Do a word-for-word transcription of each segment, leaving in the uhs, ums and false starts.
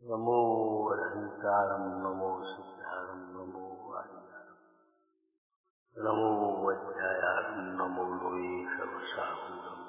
नमो अरहंतारं नमो सिद्धारं नमो आर्यारं नमो वज्रायारं नमो लोये सर्वसाहूरं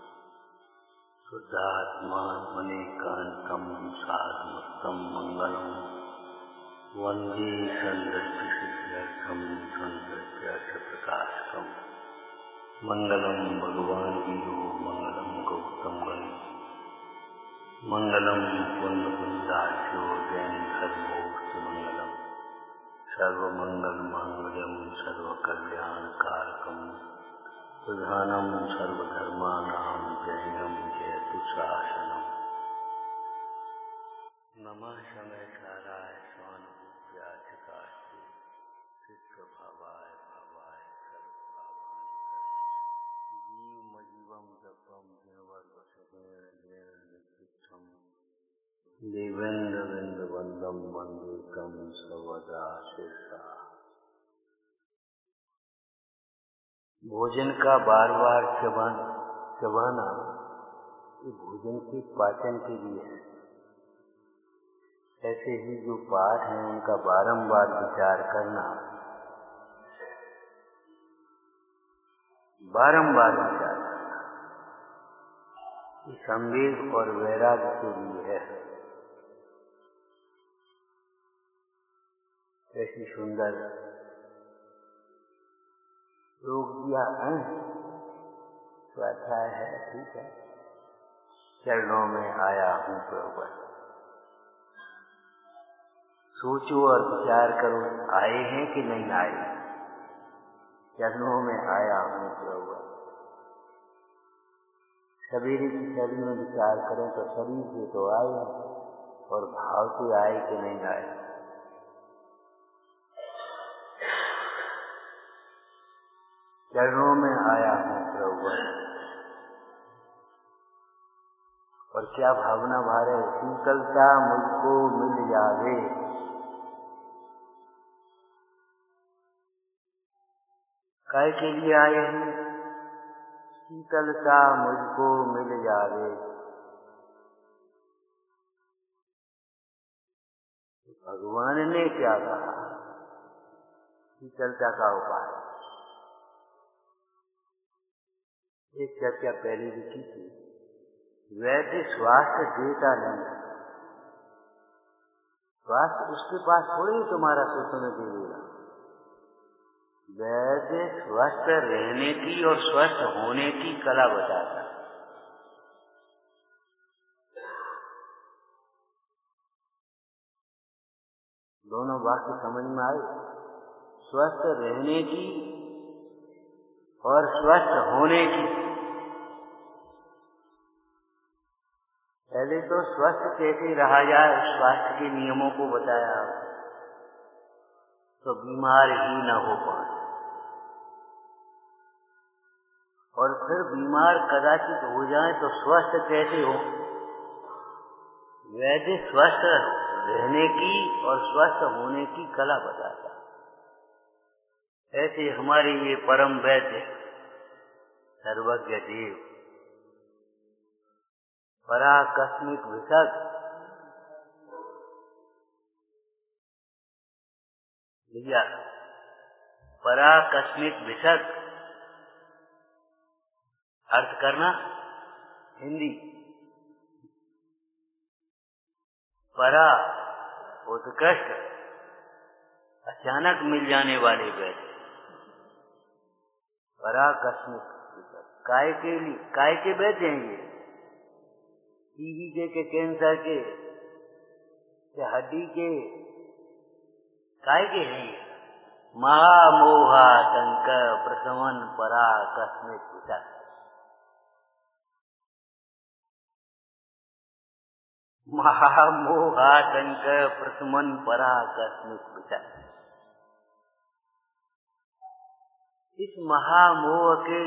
शुद्धात्मात्मनेकान्तं सारमत्तं मंगलम् वन्दे सन्दर्शसिद्ध्यर्थं सन्दर्शप्रकाशकम् मंगलम भगवान वीरो मंगलम गौतम गणेश मंगलम पुण्यपुंडाख्यो जैन धर्मोस्तु मंगलम सर्वमंगल मांगल्यम सर्वकल्याणकारकम प्रधानम सर्वधर्माणां जयं जयतु शासनम नमः समय साराय स्वानुभूत्या चकास्ते चित्तभावाय भावाय जीवमजीवं जपं जीववर्गसमेण देवेन्द्र विंद वंदम वंदेकम सर्वदा शेषा। भोजन का बार बार चबाना चबाना ये भोजन के पाचन के लिए है। ऐसे ही जो पाठ हैं उनका बारंबार विचार करना, बारंबार विचार करना ये संवेग और वैराग्य के लिए है। ऐसी सुंदर योग दिया है, स्वाध्याय है, ठीक है। चरणों में आया हूँ प्रभु, सोचो और विचार करो, आए हैं कि नहीं आए। चरणों में आया हूँ प्रभु, सवेरे की छवि में विचार करें तो शरीर से तो आए और भाव से आए कि नहीं आए। चरणों में आया हूँ प्रभु, और क्या भावना भारे, शीतलता मुझको मिल जावे। काय के लिए आए हैं? शीतलता मुझको मिल जावे। भगवान ने क्या कहा? शीतलता का उपाय एक चर्चा पहले भी की थी। वैद्य स्वास्थ्य देता नहीं, स्वास्थ्य उसके पास थोड़ी तुम्हारा शोषण दे देगा। वैद्य स्वस्थ रहने की और स्वस्थ होने की कला बताता है। दोनों वाक्य समझ में आए? स्वस्थ रहने की और स्वस्थ होने की। पहले तो स्वस्थ कैसे रहा जाए, स्वास्थ्य के नियमों को बताया तो बीमार ही न हो पाए, और फिर बीमार कदाचित हो जाए तो स्वस्थ कैसे हो। वैद्य स्वस्थ रहने की और स्वस्थ होने की कला बताता। ऐसे हमारे ये परम वैद्य सर्वज्ञ देव पराकस्मिक विशद लिया, पराकस्मिक विशद अर्थ करना हिंदी। परा उत्कृष्ट, अचानक मिल जाने वाले वैद्य। पराकस्मिक काय के लिए, काय के वैद्य हैं ये? टीबी के, के कैंसर के, के हड्डी के, काय के हैं ये? महामोहातंक प्रशमन पराकस्मिक विशद। महामोहातंक प्रशमन पराकस्मिक विशद। इस महामोह के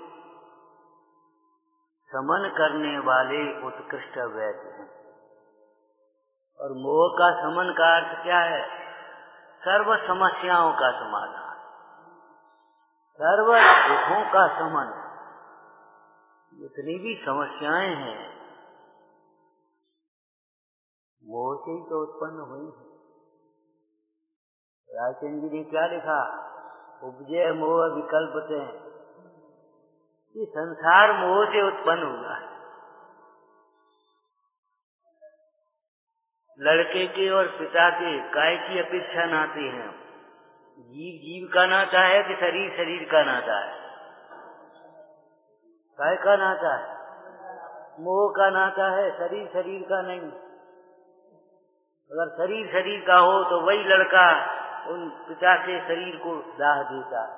समन करने वाले उत्कृष्ट वैद्य हैं। और मोह का समन का अर्थ क्या है? सर्व समस्याओं का समाधान, सर्व दुखों का समन। जितनी भी समस्याएं हैं मोह से ही तो उत्पन्न हुई है। राजचंद्र जी ने क्या लिखा? उपजय मोह विकल्पते, ये संसार मोह से उत्पन्न हुआ है। लड़के के और पिता के काय की अपेक्षा नाते हैं? जीव जीव का नाता है कि शरीर शरीर का नाता है? काय का नाता है? मोह का नाता है, शरीर शरीर का नहीं। अगर शरीर शरीर का हो तो वही लड़का उन पिता के शरीर को दाह देता है।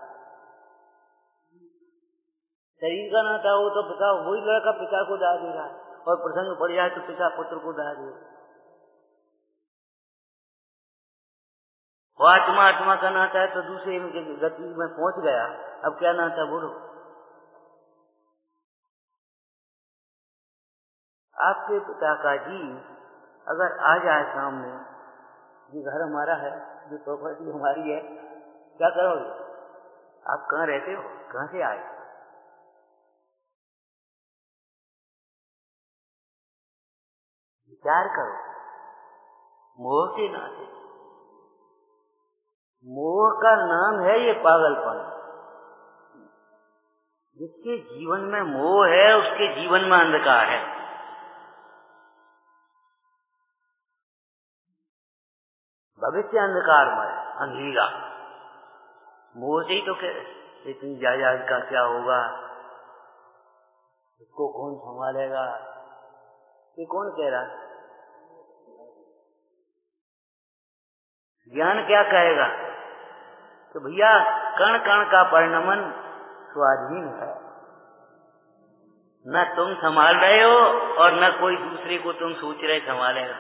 शरीर का नाता हो तो पिता, वही लड़का पिता को दाह दे रहा है, और प्रसंग पड़ जाए तो पिता पुत्र को दाह दे। वो आत्मा आत्मा का नाता है तो दूसरे गति में पहुंच गया, अब क्या नाता बोलो? आपके पिता का जीव अगर आ जाए सामने, ये घर हमारा है, ये प्रॉपर्टी हमारी है, क्या करोगे? आप कहाँ रहते हो, कहाँ से आए? विचार करो। मोह के नाते, मोह का नाम है ये पागलपन। जिसके जीवन में मोह है उसके जीवन में अंधकार है। भविष्य अंधकारमय, अंधेरा। मोह से ही तो कह इतनी जायदाद का क्या होगा, इसको कौन संभालेगा, ये कौन कह रहा? ज्ञान क्या कहेगा कि भैया कण कण का परिणमन स्वाधीन है, न तुम संभाल रहे हो और न कोई दूसरे को तुम सोच रहे संभालेगा।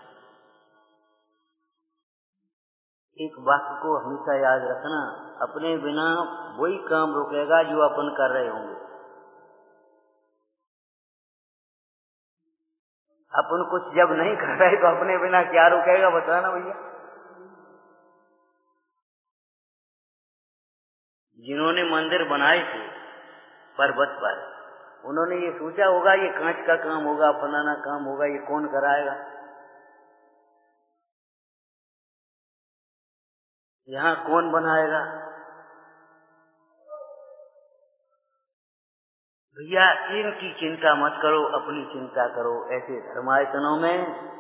एक वाक्य को हमेशा याद रखना, अपने बिना वही काम रुकेगा जो अपन कर रहे होंगे। अपन कुछ जब नहीं कर रहे तो अपने बिना क्या रुकेगा, बताना भैया। जिन्होंने मंदिर बनाए थे पर्वत पर, उन्होंने ये सोचा होगा ये कांच का काम होगा, फलाना काम होगा, ये कौन कराएगा? यहाँ कौन बनाएगा? भैया इनकी चिंता मत करो, अपनी चिंता करो। ऐसे धर्मायतनों में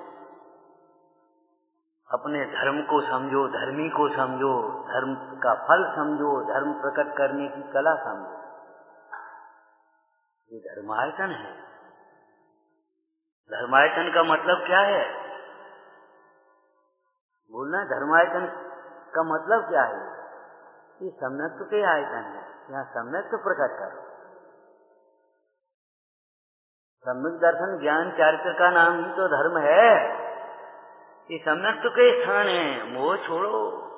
अपने धर्म को समझो, धर्मी को समझो, धर्म का फल समझो, धर्म प्रकट करने की कला समझो। ये धर्मायतन है। धर्मायतन का मतलब क्या है? बोलना, धर्मायतन का मतलब क्या है? ये सम्यक्त्व के आयतन है, यहाँ सम्यक्त्व प्रकट करो। सम्यक दर्शन ज्ञान चारित्र का नाम ही तो धर्म है। ये सम्यक्त्व के स्थान है। मोह छोड़ो,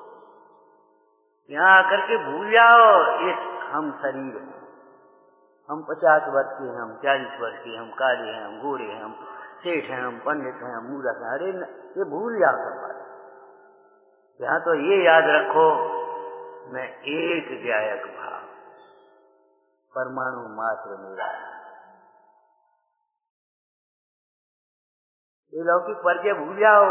यहाँ आकर के भूल जाओ ये हम शरीर हैं, हम पचास वर्ष के हैं, हम चालीस वर्ष के, हम काले हैं, हम गोरे हैं, हम सेठ हैं, हम पंडित हैं, हम मूर्ख हैं। अरे ये भूल जाओ सब बात। यहाँ तो ये याद रखो, मैं एक व्यायक भाव, परमाणु मात्र मेरा। ये लौकिक परिचय भूल जाओ।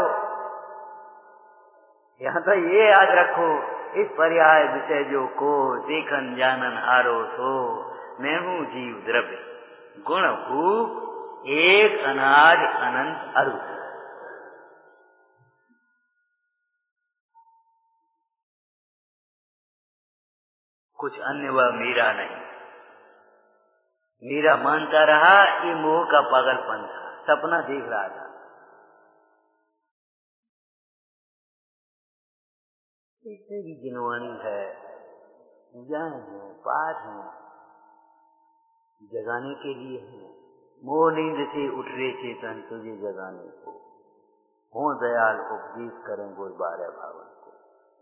यहाँ तो ये याद रखो, इस पर्याय विषय जो को देखन जानन आरो सो, मैं हूँ जीव द्रव्य गुण भूप एक अनाज अनंत अरु। कुछ अन्य वह मेरा नहीं। मेरा मानता रहा, ये मोह का पागलपन था, सपना देख रहा था। इससे भी जिनवानी है, पूजाएं हैं, पाठ हैं, जगाने के लिए है। मोह नींद से उठ रे चेतन तुझे जगाने को, हो दयाल उपदेश करें गुर बारह भावन को।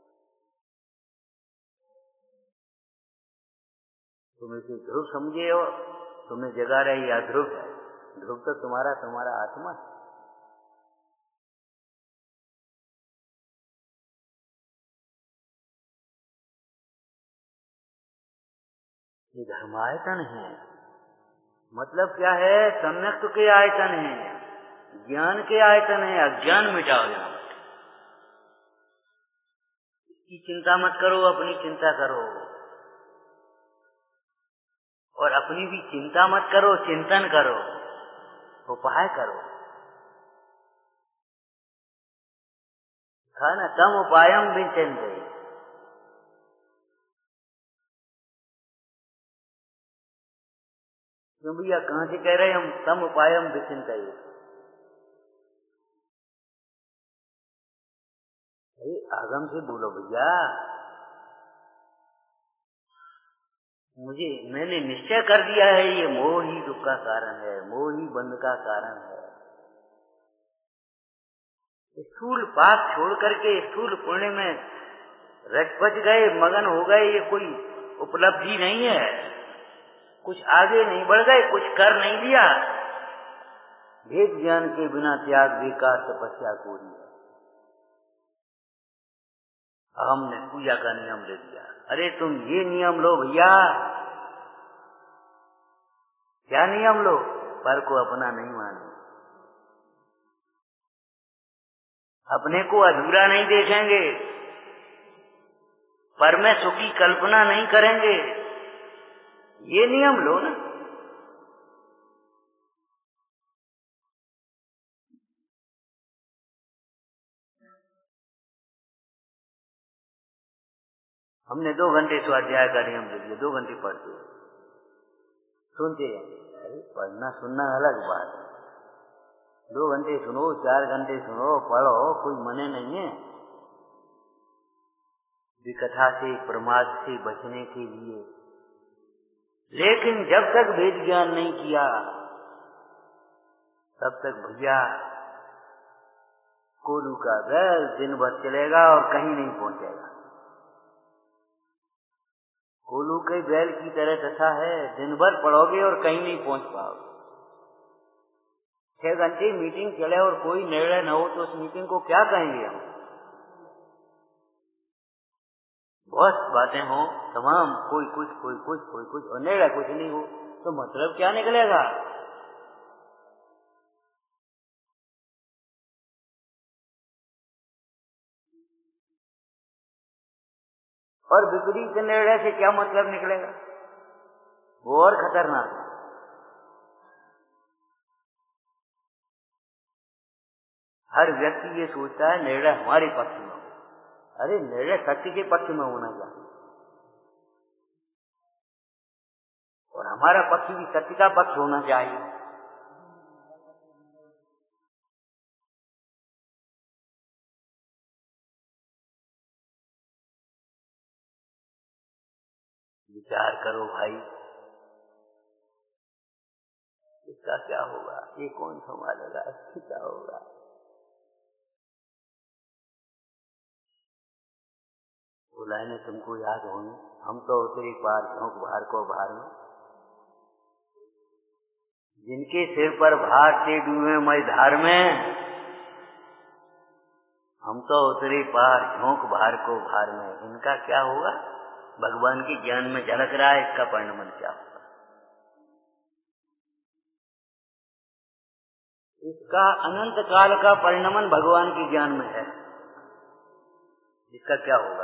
तुम इसे ध्रुव समझे हो, तुम्हें जगा रहे या ध्रुव है? ध्रुव तो तुम्हारा तुम्हारा आत्मा है। ये धर्मायतन है। मतलब क्या है? सम्यक्त्व के आयतन है। ज्ञान के आयतन है, अज्ञान मिटाओ यहाँ। इसकी चिंता मत करो, अपनी चिंता करो। और अपनी भी चिंता मत करो, चिंतन करो, उपाय करो। था ना, तम उपायम विचिंते। क्यों भैया, कहां से कह रहे हम तम उपायम विचिंते? अरे आगम से बोलो भैया। मुझे मैंने निश्चय कर दिया है, ये मोह ही दुख का कारण है, मोह ही बंध का कारण है। स्थूल पाप छोड़ करके स्थूल पुण्य में रच बच गए, मगन हो गए, ये कोई उपलब्धि नहीं है। कुछ आगे नहीं बढ़ गए, कुछ कर नहीं लिया। भेद ज्ञान के बिना त्याग बेकार तपस्या कोरी है। हमने पूजा का नियम ले दिया। अरे तुम ये नियम लो भैया। क्या नियम लो? पर को अपना नहीं मानो, अपने को अधूरा नहीं देखेंगे, पर में सुख की कल्पना नहीं करेंगे। ये नियम लो ना। हमने दो घंटे स्वाध्याय का नियम ले लिया, दो घंटे पढ़ते सुनते हैं। अरे पढ़ना सुनना अलग बात है। दो घंटे सुनो, चार घंटे सुनो, पढ़ो, कोई मने नहीं है। विकथा से, प्रमाद से बचने के लिए। लेकिन जब तक वेद ज्ञान नहीं किया, तब तक भैया कोलू का बैल दिन भर चलेगा और कहीं नहीं पहुंचेगा। कोलू के बैल की तरह दशा है, दिन भर पढ़ोगे और कहीं नहीं पहुंच पाओगे। छह घंटे मीटिंग चले और कोई निर्णय न हो तो उस मीटिंग को क्या कहेंगे हम? बहुत बातें हो तमाम, कोई कुछ कोई कुछ कोई कुछ और निर्णय कुछ नहीं हो तो मतलब क्या निकलेगा? और विपरीत निर्णय से क्या मतलब निकलेगा? वो और खतरनाक है। हर व्यक्ति ये सोचता है निर्णय हमारे पक्ष में हो। अरे निर्णय सत्य के पक्ष में होना चाहिए और हमारा पक्ष भी सत्य का पक्ष होना चाहिए। विचार करो भाई, इसका क्या होगा? ये कौन संभालेगा? इसका क्या होगा? वो लाइनें तुमको याद होंगी। हम तो उतरी पार झोंक भार को भार में, जिनके सिर पर भार से डूबे मई धार में। हम तो उतरी पार झोंक भार को भार में, इनका क्या होगा? भगवान के ज्ञान में झलक रहा है, इसका परिणाम क्या होगा? इसका अनंत काल का परिणमन भगवान के ज्ञान में है। इसका क्या होगा?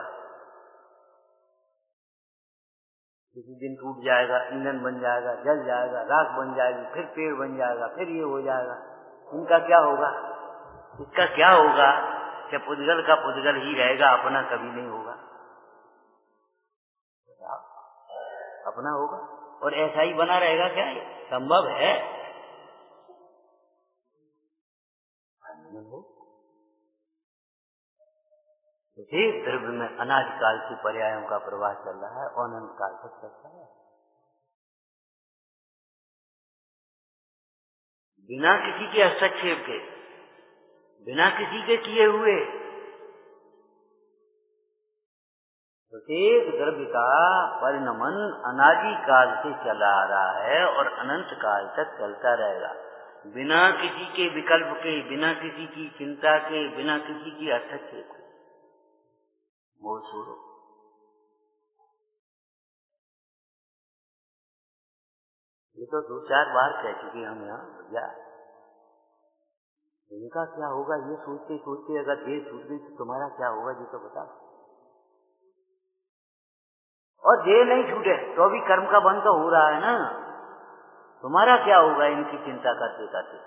किसी दिन टूट जाएगा, ईंधन बन जाएगा, जल जाएगा, राख बन जाएगी, फिर पेड़ बन जाएगा, फिर ये हो जाएगा। इनका क्या होगा? इसका क्या होगा? क्या पुद्गल का पुद्गल ही रहेगा, अपना कभी नहीं होगा। अपना होगा और ऐसा ही बना रहेगा क्या? संभव है? एक द्रव्य में अनादिकाल के पर्यायों का प्रवाह चल रहा है और अनंत काल तक चलता है, बिना किसी के हस्तक्षेप के, बिना किसी के किए हुए। प्रत्येक द्रव्य का परिणमन अनादिकाल से चला आ रहा है और अनंत काल तक चलता रहेगा, बिना किसी के विकल्प के, बिना किसी की चिंता के, बिना किसी की हस्तक्षेप के। वो छोड़ो, ये तो दो चार बार कह चुके हम यहाँ भैया। इनका क्या होगा ये सोचते सोचते अगर देह छूट गई तो तुम्हारा क्या होगा ये तो बता। और देह नहीं छूटे तो अभी कर्म का बंध तो हो रहा है ना, तुम्हारा क्या होगा इनकी चिंता करते करते।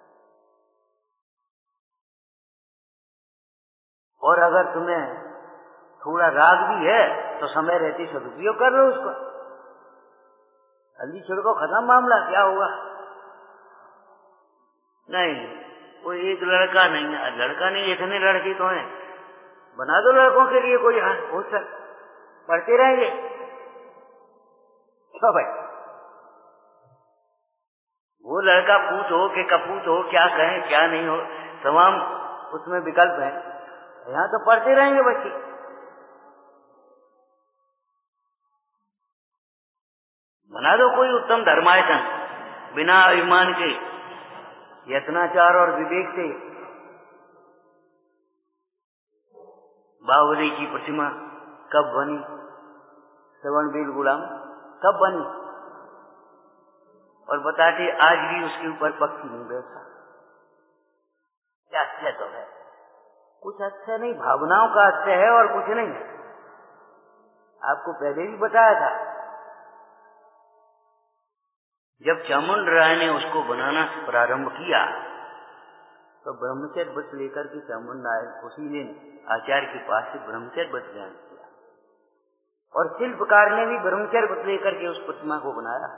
और अगर तुम्हें थोड़ा राग भी है तो समय रहते सदुपयोग कर लो उसको, जल्दी छिड़को, खत्म मामला, क्या होगा। नहीं, कोई एक लड़का नहीं है, लड़का नहीं इतने लड़के तो हैं, बना दो लड़कों के लिए कोई हाथ, बहुत सर पढ़ते रहेंगे क्यों भाई। वो लड़का पूछ हो कि कपूत हो, क्या कहें क्या नहीं हो, तमाम उसमें विकल्प हैं, यहाँ तो पढ़ते रहेंगे बच्चे। बना दो कोई उत्तम धर्मायतन, बिना अभिमान के, यत्नाचार और विवेक से। बाहुबली की प्रतिमा कब बनी, श्रवणबेल गुलाम कब बनी, और बताते आज भी उसके ऊपर पक्षी नहीं बैठा। क्या अच्छा तो है, कुछ अच्छा नहीं, भावनाओं का अच्छा है और कुछ नहीं। आपको पहले भी बताया था, जब चामुंड राय ने उसको बनाना प्रारंभ किया तो ब्रह्मचर्य व्रत लेकर के चामुंड राय उसी दिन आचार्य के पास से ब्रह्मचर्य व्रत ग्रहण किया, और शिल्पकार ने भी ब्रह्मचर्य व्रत लेकर के उस प्रतिमा को बनाया।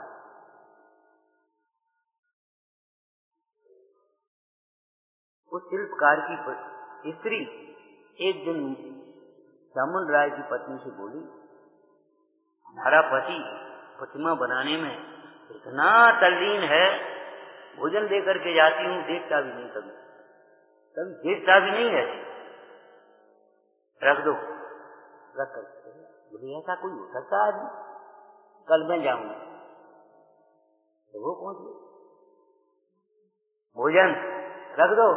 उस शिल्पकार की स्त्री एक दिन चामुंड राय की पत्नी से बोली, हमारा पति प्रतिमा बनाने में इतना तल्लीन है, भोजन लेकर के जाती हूँ, देखता भी नहीं, कभी कभी देखता भी नहीं है, रख दो, रख कर। बोले ऐसा कोई हो सकता है, कल मैं जाऊंगा। तो वो पहुंच गई, भोजन रख दो,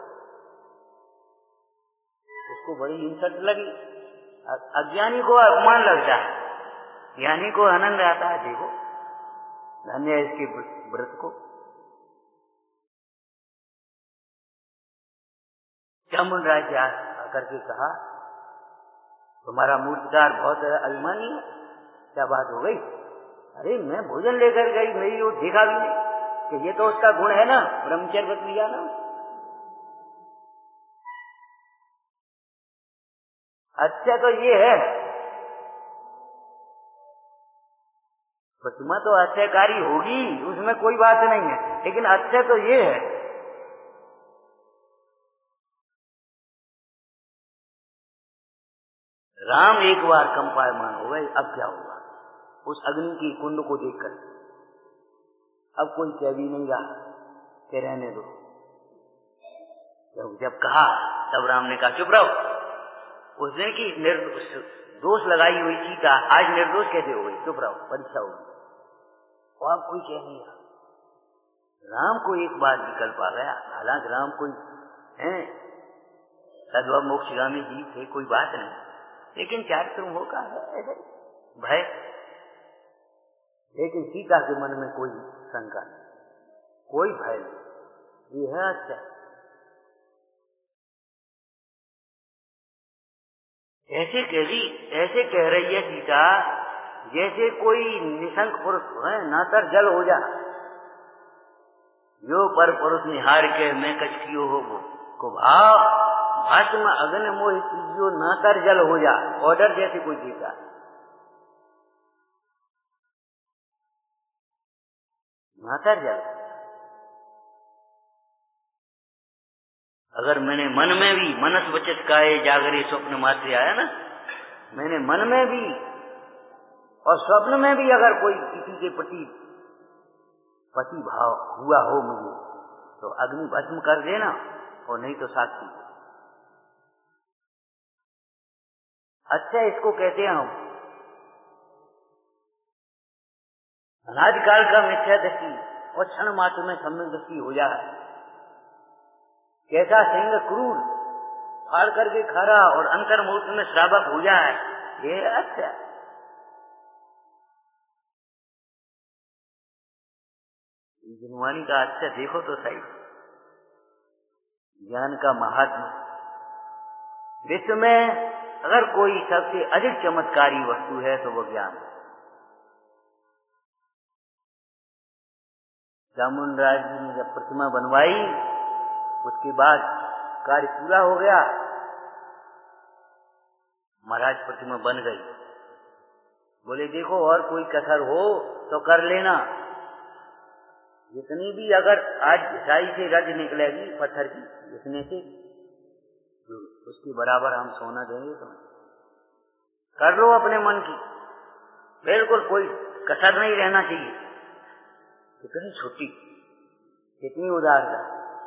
उसको बड़ी हिंसक लगी। अज्ञानी को अपमान लगता है, ज्ञानी को आनंद आता है। देखो धन्य है इसके व्रत को। चामुंड राय से आकर के कहा, तुम्हारा मूर्तिकार बहुत अभिमानी है, क्या बात हो गई। अरे मैं भोजन लेकर गई, मेरी वो देखा भी नहीं कि ये तो उसका गुण है ना, ब्रह्मचर्य व्रत लिया ना। अच्छा तो ये है, प्रतिमा तो अच्छाकारी होगी, उसमें कोई बात नहीं है, लेकिन अच्छा तो ये है, राम एक बार कंपायमान हो गए, अब क्या होगा उस अग्नि की कुंड को देखकर। अब कोई कह भी नहीं रहा कि रहने दो। जब जब कहा तब राम ने कहा चुप रहो। उस दिन की दोष लगाई हुई सीता आज निर्दोष कैसे हो गई, चुप रहो, परीक्षा होगी। और अब कोई कह नहीं रहा। राम को एक बार विकल्प आ गया, हालांकि राम कोई है सद्वा मोक्षगामी जी थे, कोई बात नहीं, लेकिन चारित्र होगा ऐसे भय। लेकिन सीता के मन में कोई शंका नहीं, कोई भय नहीं, ये है अच्छा। ऐसे कह रही ऐसे कह रही है सीता जैसे कोई निशंक पुरुष है, नातर जल हो जा, जो पर पुरुष निहार के मैं कछ कियो हो वो को भाव भस्म अग्नि मोह जो नातर जल हो जा, ऑर्डर जैसे कोई देता। नातर जल, अगर मैंने मन में भी मनस बचत काए जागरे स्वप्न मात्र आया ना, मैंने मन में भी और स्वप्न में भी अगर कोई किसी के प्रति पति भाव हुआ हो मुझे, तो अग्नि भस्म कर देना, और नहीं तो साक्षी। अच्छा इसको कहते हैं हम अनादिकाल का मिथ्या दृष्टि और क्षण मात्र में सम्यक दृष्टि हो जाए। कैसा सिंह क्रूर फाड़ करके खा रहा और अंतर मुहूर्त में श्रावक हो जाए, ये अच्छा। जिनवानी का अच्छा देखो तो सही, ज्ञान का महात्मा। विश्व में अगर कोई सबसे अधिक चमत्कारी वस्तु है तो वो ज्ञान है। चामुंडराज जी ने जब प्रतिमा बनवाई, उसके बाद कार्य पूरा हो गया, महाराज प्रतिमा बन गई। बोले देखो और कोई कसर हो तो कर लेना, जितनी भी अगर आज घिसाई से रज निकलेगी पत्थर की, जितने से उसके बराबर हम सोना देंगे तुम्हें। कर लो अपने मन की, बिल्कुल कोई कसर नहीं रहना चाहिए। कितनी छोटी, कितनी उदारता।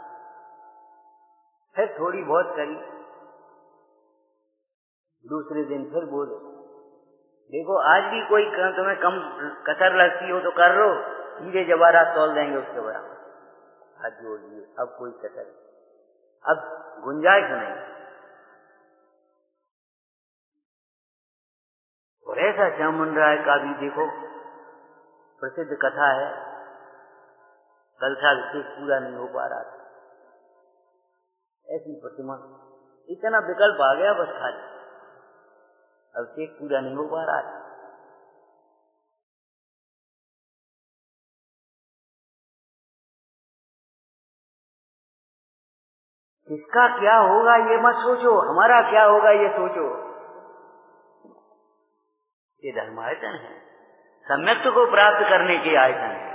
फिर थोड़ी बहुत करी, दूसरे दिन फिर बोले देखो आज भी कोई तुम्हें कम कसर लगती हो तो कर लो, हीरे जवाहरात तौल देंगे उसके बराबर। हाथ जोड़ दिए, अब कोई कसर, अब गुंजाइश नहीं। और ऐसा चामुंडराय का भी देखो प्रसिद्ध कथा है, कलशा विशेष पूरा नहीं हो पा रहा था, ऐसी प्रतिमा इतना विकल्प आ गया बस खाली, अब चेक पूरा नहीं हो पा रहा था। किसका क्या होगा ये मत सोचो, हमारा क्या होगा ये सोचो। ये धर्मायतन है, सम्यक्त्व को प्राप्त करने के आयतन है।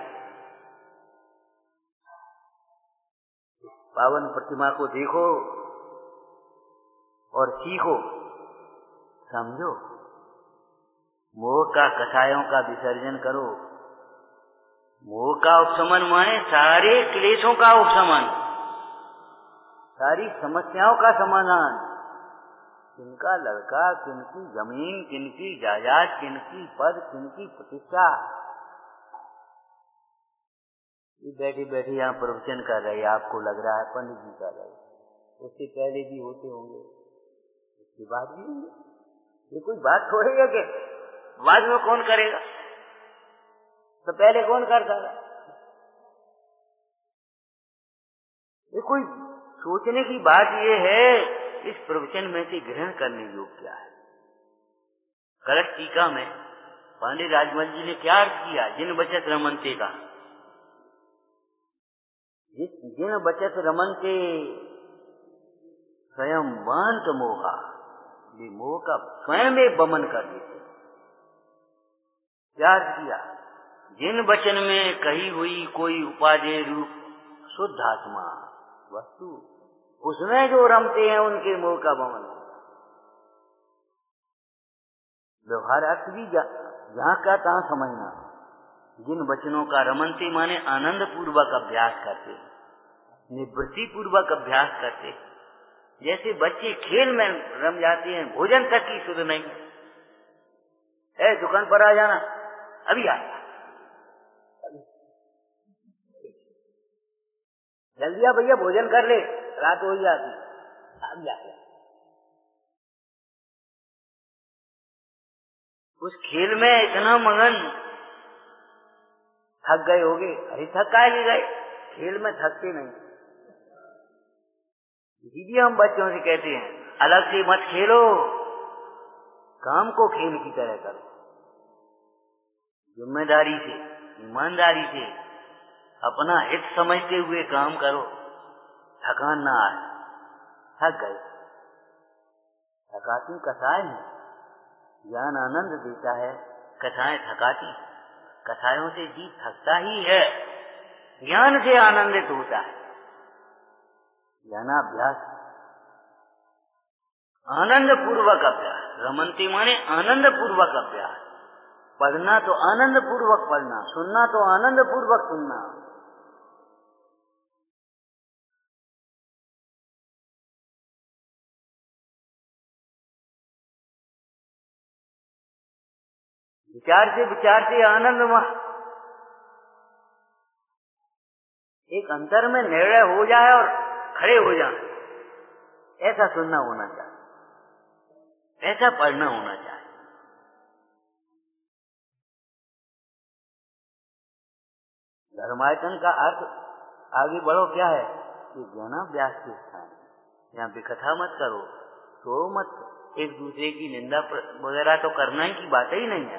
पावन प्रतिमा को देखो और सीखो, समझो, मोह का कषायों का विसर्जन करो। मोह का उपशमन माने सारे क्लेशों का उपशमन, सारी समस्याओं का समाधान। किनका लड़का, किनकी जमीन, किनकी जायदाद, किनकी पद, किनकी प्रतिष्ठा, ये बैठे बैठे यहाँ प्रवचन कर रहे, आपको लग रहा है पंडित जी कर रहे, उससे पहले भी होते होंगे, उसके बाद भी होंगे। ये कोई बात थोड़ी है कि बाद में कौन करेगा, तो पहले कौन करता था। ये कोई सोचने की बात ये है, इस प्रवचन में से ग्रहण करने योग्य क्या है। कलश टीका में पांडे राजमल जी ने क्या अर्थ किया, जिन बचत रमनते का, जिन बचत रमनते स्वयं वांत मोहा, ये मोह का स्वयं एक बमन कर देते। क्या अर्थ किया, जिन वचन में कही हुई कोई उपादेय रूप शुद्ध आत्मा वस्तु, उसमें जो रमते हैं उनके मोह का बमन। व्यवहार अर्थ भी जहां का तहां समझना। जिन वचनों का रमनते माने आनंद पूर्वक अभ्यास करते, निवृत्ति पूर्वक अभ्यास करते। जैसे बच्चे खेल में रम जाते हैं, भोजन तक की सुध नहीं। ए दुकान पर आ जाना, अभी आ, जल्दी आ भैया भोजन कर ले, रात हो ही जाती, अभी आ। उस खेल में इतना मगन, थक गए होगे, अरे थक काहे नहीं गए, खेल में थकते नहीं। इसीलिए हम बच्चों से कहते हैं अलग से मत खेलो, काम को खेल की तरह करो, जिम्मेदारी से, ईमानदारी से, अपना हित समझते हुए काम करो, थकान ना आए। थक गए, थकाती कथाएं हैं, ज्ञान आनंद देता है, कथाएं थकाती, कथाओं से जी थकता ही है, ज्ञान से आनंदित होता है। ज्ञानाभ्यास, आनंद पूर्वक अभ्यास, रमनती माने आनंद पूर्वक अभ्यास। पढ़ना तो आनंद पूर्वक पढ़ना, सुनना तो आनंद पूर्वक सुनना। विचार से विचार से आनंद में एक अंतर में निर्णय हो जाए और खड़े हो जाए, ऐसा सुनना होना चाहिए, ऐसा पढ़ना होना चाहिए। धर्मायतन का अर्थ आगे बढ़ो क्या है, ये ज्ञानाभ्यास के स्थान है, यहाँ पे कथा मत करो, तो मत, एक दूसरे की निंदा वगैरह तो करना ही की बात ही नहीं है।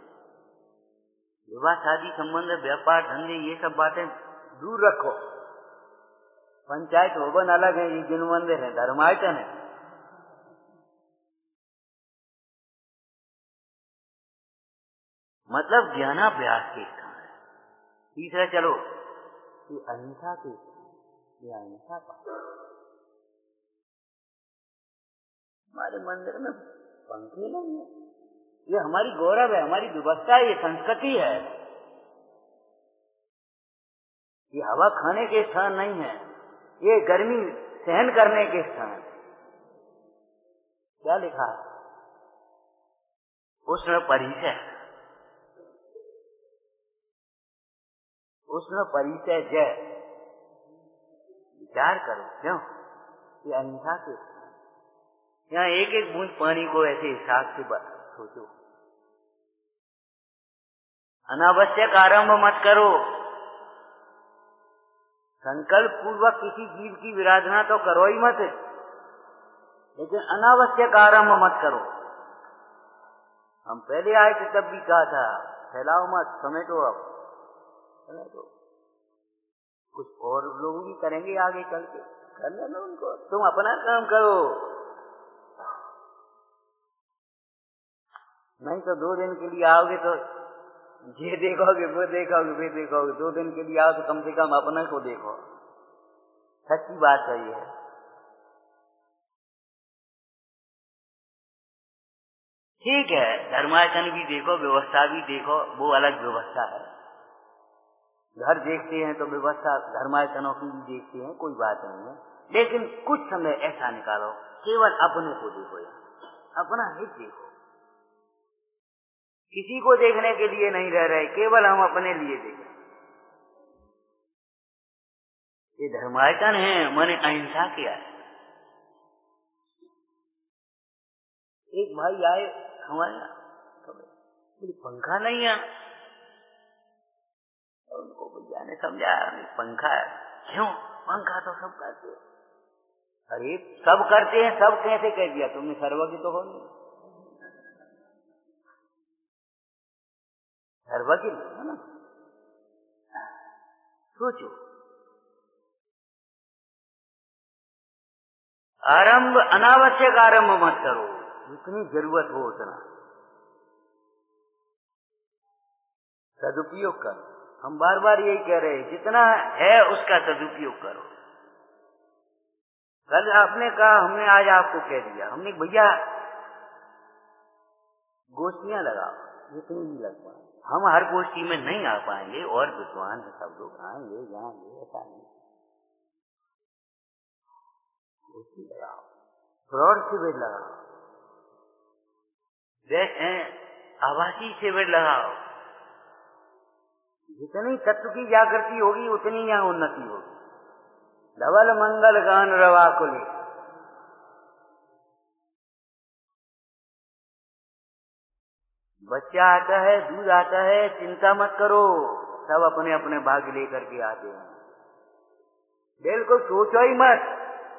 विवाह शादी संबंध व्यापार धंधे ये सब बातें दूर रखो। पंचायत भवन अलग है, ये जिन मंदिर है धर्मायतन है। मतलब ज्ञानाभ्यास के स्थान है। तीसरा चलो ये अहिंसा के स्थान, ये अहिंसा का हमारे मंदिर में पंखे नहीं है, ये हमारी गौरव है, हमारी व्यवस्था है, ये संस्कृति है। ये हवा खाने के स्थान नहीं है, ये गर्मी सहन करने के स्थान। क्या लिखा है? उष्ण परिचय, उष्ण परिचय जय। विचार करो, क्यों? ये अहिंसा के स्थान। यहाँ एक एक बूंद पानी को ऐसे हिसाब से सोचो। अनावश्यक आरंभ मत करो। संकल्प पूर्वक किसी जीव की विराधना तो करो ही मत, लेकिन अनावश्यक आरंभ मत करो। हम पहले आए थे तब भी कहा था फैलाओ मत, समेटो, अब समेटो। कुछ और लोग भी करेंगे आगे चल के, कर लेना उनको, तुम अपना काम करो। नहीं तो दो दिन के लिए आओगे तो ये देखोगे वो देखोगे वे देखोगे, दो दिन के लिए आओ तो कम से कम अपना को देखो। सच्ची बात है ये। ठीक है, धर्मायतन भी देखो, व्यवस्था भी देखो, वो अलग व्यवस्था है। घर देखते हैं तो व्यवस्था धर्मायतनों की भी देखते हैं, कोई बात नहीं है। लेकिन कुछ समय ऐसा निकालो, केवल अपने को देखो, यार अपना हित देखो। किसी को देखने के लिए नहीं रह रहे, केवल हम अपने लिए देखें। ये धर्मायतन है, मैंने अहिंसा किया है। एक भाई आए हमारे यहाँ, पंखा नहीं है, उनको भैया ने समझाया पंखा है। क्यों? पंखा तो सब करते हैं। अरे सब करते हैं, सब कैसे कह दिया तुमने? सर्वज्ञ तो हो नहीं, सर्वज्ञ है ना। सोचो, आरंभ अनावश्यक आरंभ मत करो, जितनी जरूरत हो उतना सदुपयोग करो। हम बार बार यही कह रहे हैं, जितना है उसका सदुपयोग करो। कल आपने कहा, हमने आज आपको कह दिया, हमने भैया गोष्ठियां लगाओ, जितनी भी लग पाए। हम हर गोष्ठी में नहीं आ पाएंगे, और विद्वान सब लोग आएंगे जाएंगे, ऐसा नहीं। गोष्ठी लगाओ, फ्रॉड शिविर लगाओ, आवासीय शिविर लगाओ। जितनी तत्व की जागृति होगी उतनी यहाँ उन्नति होगी। धवल मंगल गान रवा कुले। बच्चा आता है, दूध आता है, चिंता मत करो, सब अपने अपने भाग लेकर के आते हैं। बिल्कुल सोचो ही मत।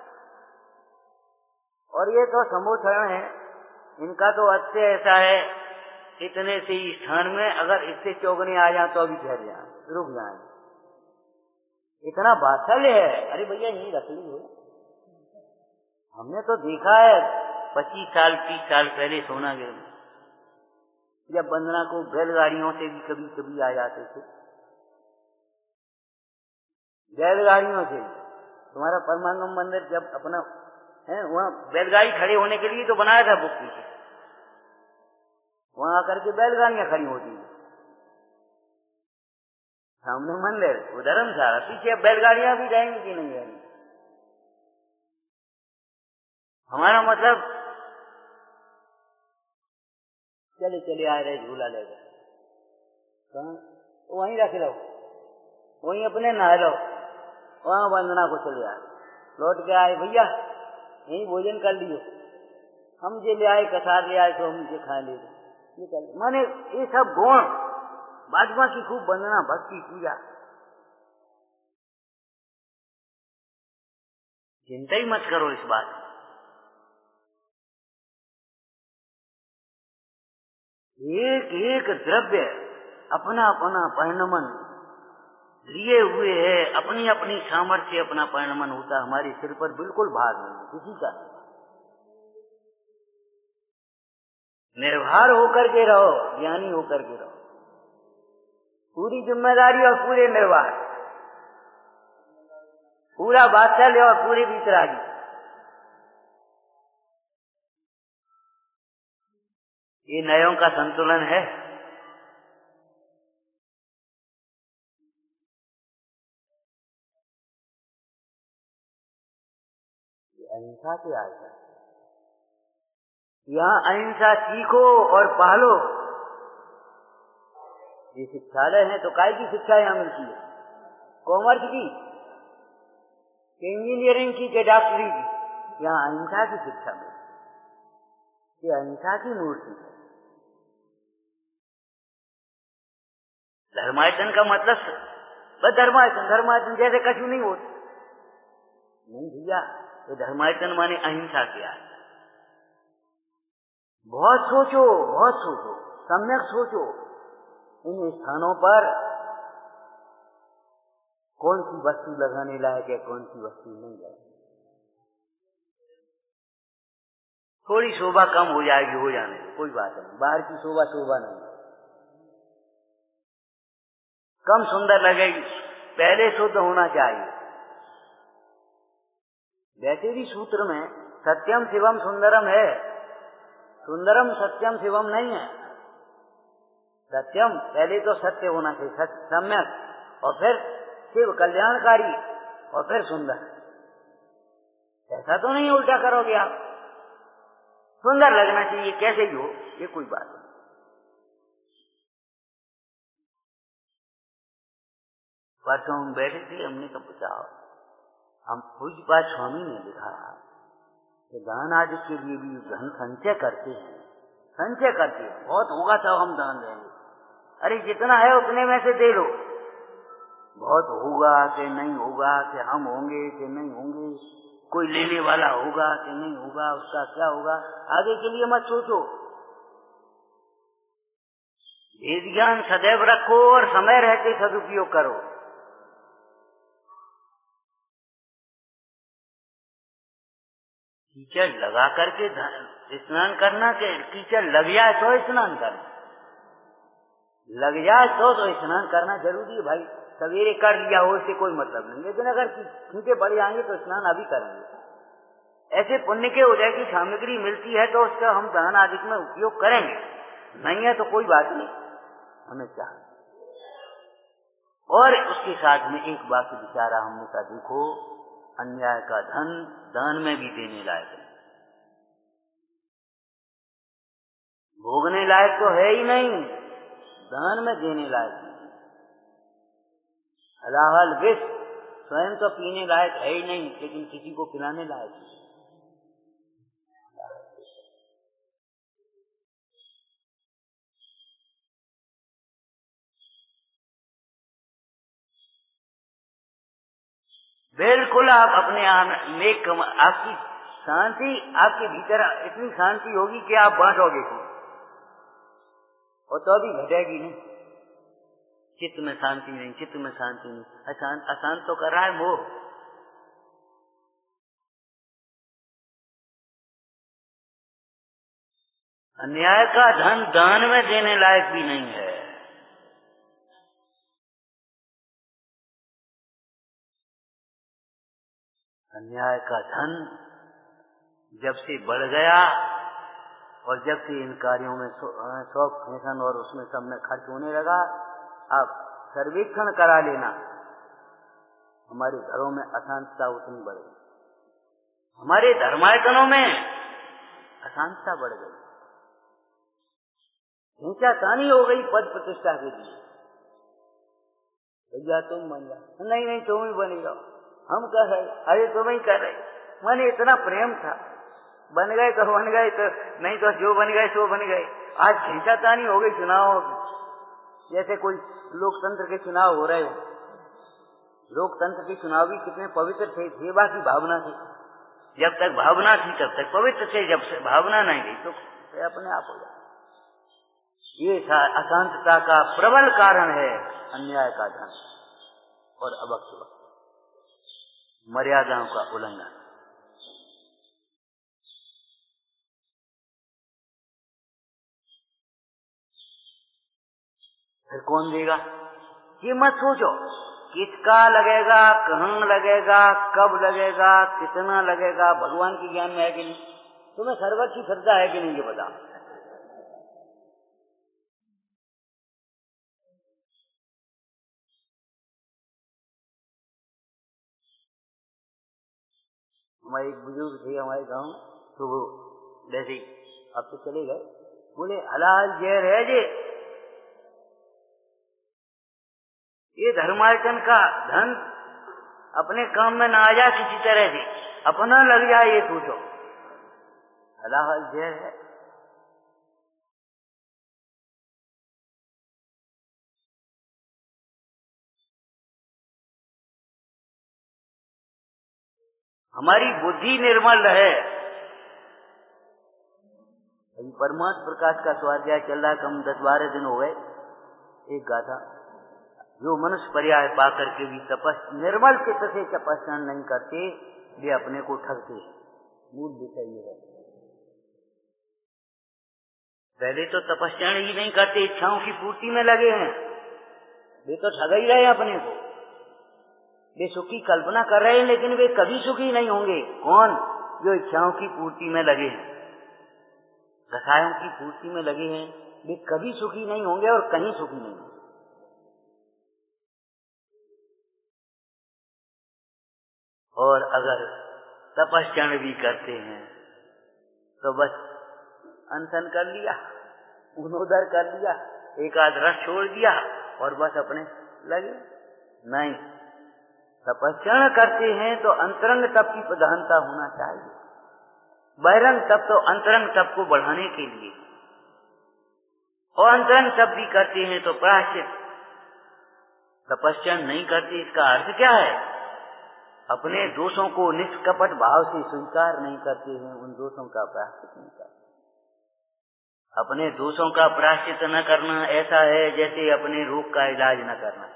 और ये तो समोचरण है, इनका तो अच्छे ऐसा है, इतने से ही स्थान में अगर इससे चौगने आ जाए तो अभी ठहर जाए, रुक जाए, इतना बात्सल्य है। अरे भैया यही रख ली हो। हमने तो देखा है पच्चीस साल तीस साल पहले सोनागिर में, जब वंदना को बैलगाड़ियों से भी कभी कभी आ जाते थे, बैलगाड़ियों से। तुम्हारा परमानंद मंदिर जब अपना है, वहाँ बैलगाड़ी खड़े होने के लिए तो बनाया था बुक पीछे, वहां आकर के बैलगाड़ियां खड़ी होती है। सामने मंदिर, वो धर्मशाला, पीछे बैलगाड़ियां भी जाएंगी कि नहीं जाएंगी? हमारा मतलब चले चले आ रहे झूला लेकर, वहीं रख लो, वहीं अपने नहा लो, वहां वंदना को चले आए, लौट के आए भैया यही भोजन कर लियो, हम जे ले आए कसार ले आए तो हम जे खा ले। माने ये सब गुण, भाजपा की खूब वंदना, भक्ति, पूजा, चिंता ही मत करो इस बात की। एक एक द्रव्य अपना अपना परिणमन लिए हुए है, अपनी अपनी सामर्थ्य अपना परिणमन होता। हमारे सिर पर बिल्कुल भार नहीं किसी का। निर्भर होकर के रहो, ज्ञानी होकर के रहो, पूरी जिम्मेदारी और पूरे निर्भर, पूरा बादशाह और पूरे वितरागी। ये नयों का संतुलन है। अहिंसा से आएगा। यहाँ अहिंसा सीखो और पालो। ये शिक्षालय है तो काय की शिक्षा यहाँ मिलती है? कॉमर्स की, इंजीनियरिंग की, के डॉक्टरी की? यहाँ अहिंसा की शिक्षा मिलती है। ये अहिंसा की मूर्ति है। धर्मायतन का मतलब बस धर्मायतन, धर्मायतन जैसे कछु नहीं होता नहीं भैया। तो धर्मायतन माने अहिंसा क्या है? बहुत सोचो, बहुत सोचो, सम्यक सोचो। इन स्थानों पर कौन सी वस्तु लगाने लायक है, कौन सी वस्तु नहीं लगाने। थोड़ी शोभा कम हो जाएगी, हो जाने दो, कोई बात नहीं। बाहर की शोभा शोभा नहीं, कम सुंदर लगेगी, पहले शुद्ध होना चाहिए। वैसे भी सूत्र में सत्यम शिवम सुंदरम है, सुंदरम सत्यम शिवम नहीं है। सत्यम पहले तो सत्य होना चाहिए, सत्य सम्यक, और फिर शिव कल्याणकारी, और फिर सुंदर। ऐसा तो नहीं उल्टा करोगे आप। सुंदर लगना चाहिए, कैसे भी हो, ये कोई बात नहीं। परसों हम बैठे थे, हमने कहा पूछा, हम पूज्यपाद स्वामी ने लिखा कि दान आदि के लिए भी धन संचय करते हैं, संचय करते हैं, बहुत होगा तो हम दान देंगे। अरे जितना है उतने में से दे लो। बहुत होगा कि नहीं होगा, कि हम होंगे कि नहीं होंगे, कोई लेने वाला होगा कि नहीं होगा, उसका क्या होगा, आगे के लिए मत सोचो। वेद ज्ञान सदैव रखो और समय रहते सदुपयोग करो। कीचड़ लगा करके स्नान करना, के कीचड़ लग जाए तो स्नान करना, लग जाए तो तो स्नान करना जरूरी है भाई। सवेरे कर लिया हो इससे कोई मतलब नहीं, लेकिन अगर छींटे पड़ जाएंगे तो स्नान अभी करेंगे। ऐसे पुण्य के उदय की सामग्री मिलती है तो उसका हम दान आदि में उपयोग करेंगे, नहीं है तो कोई बात नहीं, हमें चाहिए। और उसके साथ में एक बात विचारा हमने कहा, देखो अन्याय का धन दान में भी देने लायक है, भोगने लायक तो है ही नहीं, दान में देने लायक नहीं। अलाहल विष स्वयं तो पीने लायक है ही नहीं, लेकिन किसी को पिलाने लायक है। बिल्कुल आप अपने में आपकी शांति, आपके भीतर इतनी शांति होगी कि आप बांटोगे को, और तो अभी घटेगी नहीं। चित्त में शांति नहीं, चित्त में शांति नहीं, अशांत अशांत तो कर रहा है मोह। अन्याय का धन दान में देने लायक भी नहीं है। अन्याय का धन जब से बढ़ गया और जब से इन कार्यों में शौक फैशन और उसमें सब में खर्च होने लगा, आप सर्वेक्षण करा लेना, हमारे घरों में अशांतता उतनी बढ़ गई, हमारे धर्मायतनों में अशांतता बढ़ गई, हिंसातानी हो गई पद प्रतिष्ठा के लिए। भैया तुम बन जाओ, नहीं नहीं तुम ही बने जाओ, हम कह रहे, अरे तुम ही कर रहे। मैंने इतना प्रेम था, बन गए तो बन गए, तो नहीं तो जो बन गए सो बन गए। आज हिंसातानी हो गई चुनाव, जैसे कोई लोकतंत्र के चुनाव हो रहे हो। लोकतंत्र के चुनाव भी कितने पवित्र थे, सेवा की भावना थी, जब तक भावना थी तब तक पवित्र थे, जब से भावना नहीं गई तो अपने आप हो जाए। ये अशांतता का प्रबल कारण है अन्याय का धन और अभक्त वक्त मर्यादाओं का उल्लंघन। फिर कौन देगा? ये मत सोचो किसका लगेगा, कहाँ लगेगा, कब लगेगा, कितना लगेगा, भगवान के ज्ञान में है कि नहीं, तुम्हें सर्वत की श्रद्धा है कि नहीं ये बताओ। हमारे एक बुजुर्ग थे हमारे गांव, तो वो जैसे ही अब तो चले गए, बोले हलाल जहर है जे, ये धर्मार्जन का धन अपने काम में ना आ जाए किसी तरह से, अपना लग जाए ये सोचो, हलाल जहर है। हमारी बुद्धि निर्मल रहे। अभी परमात्म प्रकाश का स्वाध्याय चल रहा है, कम दस बारह दिन हो गए। एक गाथा, जो मनुष्य पर्याय पाकर के भी तपस निर्मल चित्त से तपस्या नहीं करते, वे अपने को ठगते। मूल विषय ये है। पहले तो तपस्या ही नहीं करते, इच्छाओं की पूर्ति में लगे हैं, वे तो ठग ही रहे अपने को। वे सुख की कल्पना कर रहे हैं लेकिन वे कभी सुखी नहीं होंगे। कौन? जो इच्छाओं की पूर्ति में लगे हैं, कसायों की पूर्ति में लगे हैं, वे कभी सुखी नहीं होंगे और कहीं सुखी नहीं होंगे। और अगर तपस्या भी करते हैं तो बस अनशन कर लिया, उन्नोदर कर लिया, एक आध रस छोड़ दिया और बस अपने लगे। नहीं, तपस्या करते हैं तो अंतरंग तप की प्रधानता होना चाहिए। बहिरंग तप तो अंतरंग तप को बढ़ाने के लिए, और अंतरंग तप भी करते हैं तो प्रायश्चित। तपस्या नहीं करते इसका अर्थ क्या है? अपने दोषों को निष्कपट भाव से स्वीकार नहीं करते हैं, उन दोषों का प्रायश्चित नहीं करते। अपने दोषों का प्रायश्चित न करना ऐसा है जैसे अपने रोग का इलाज न करना।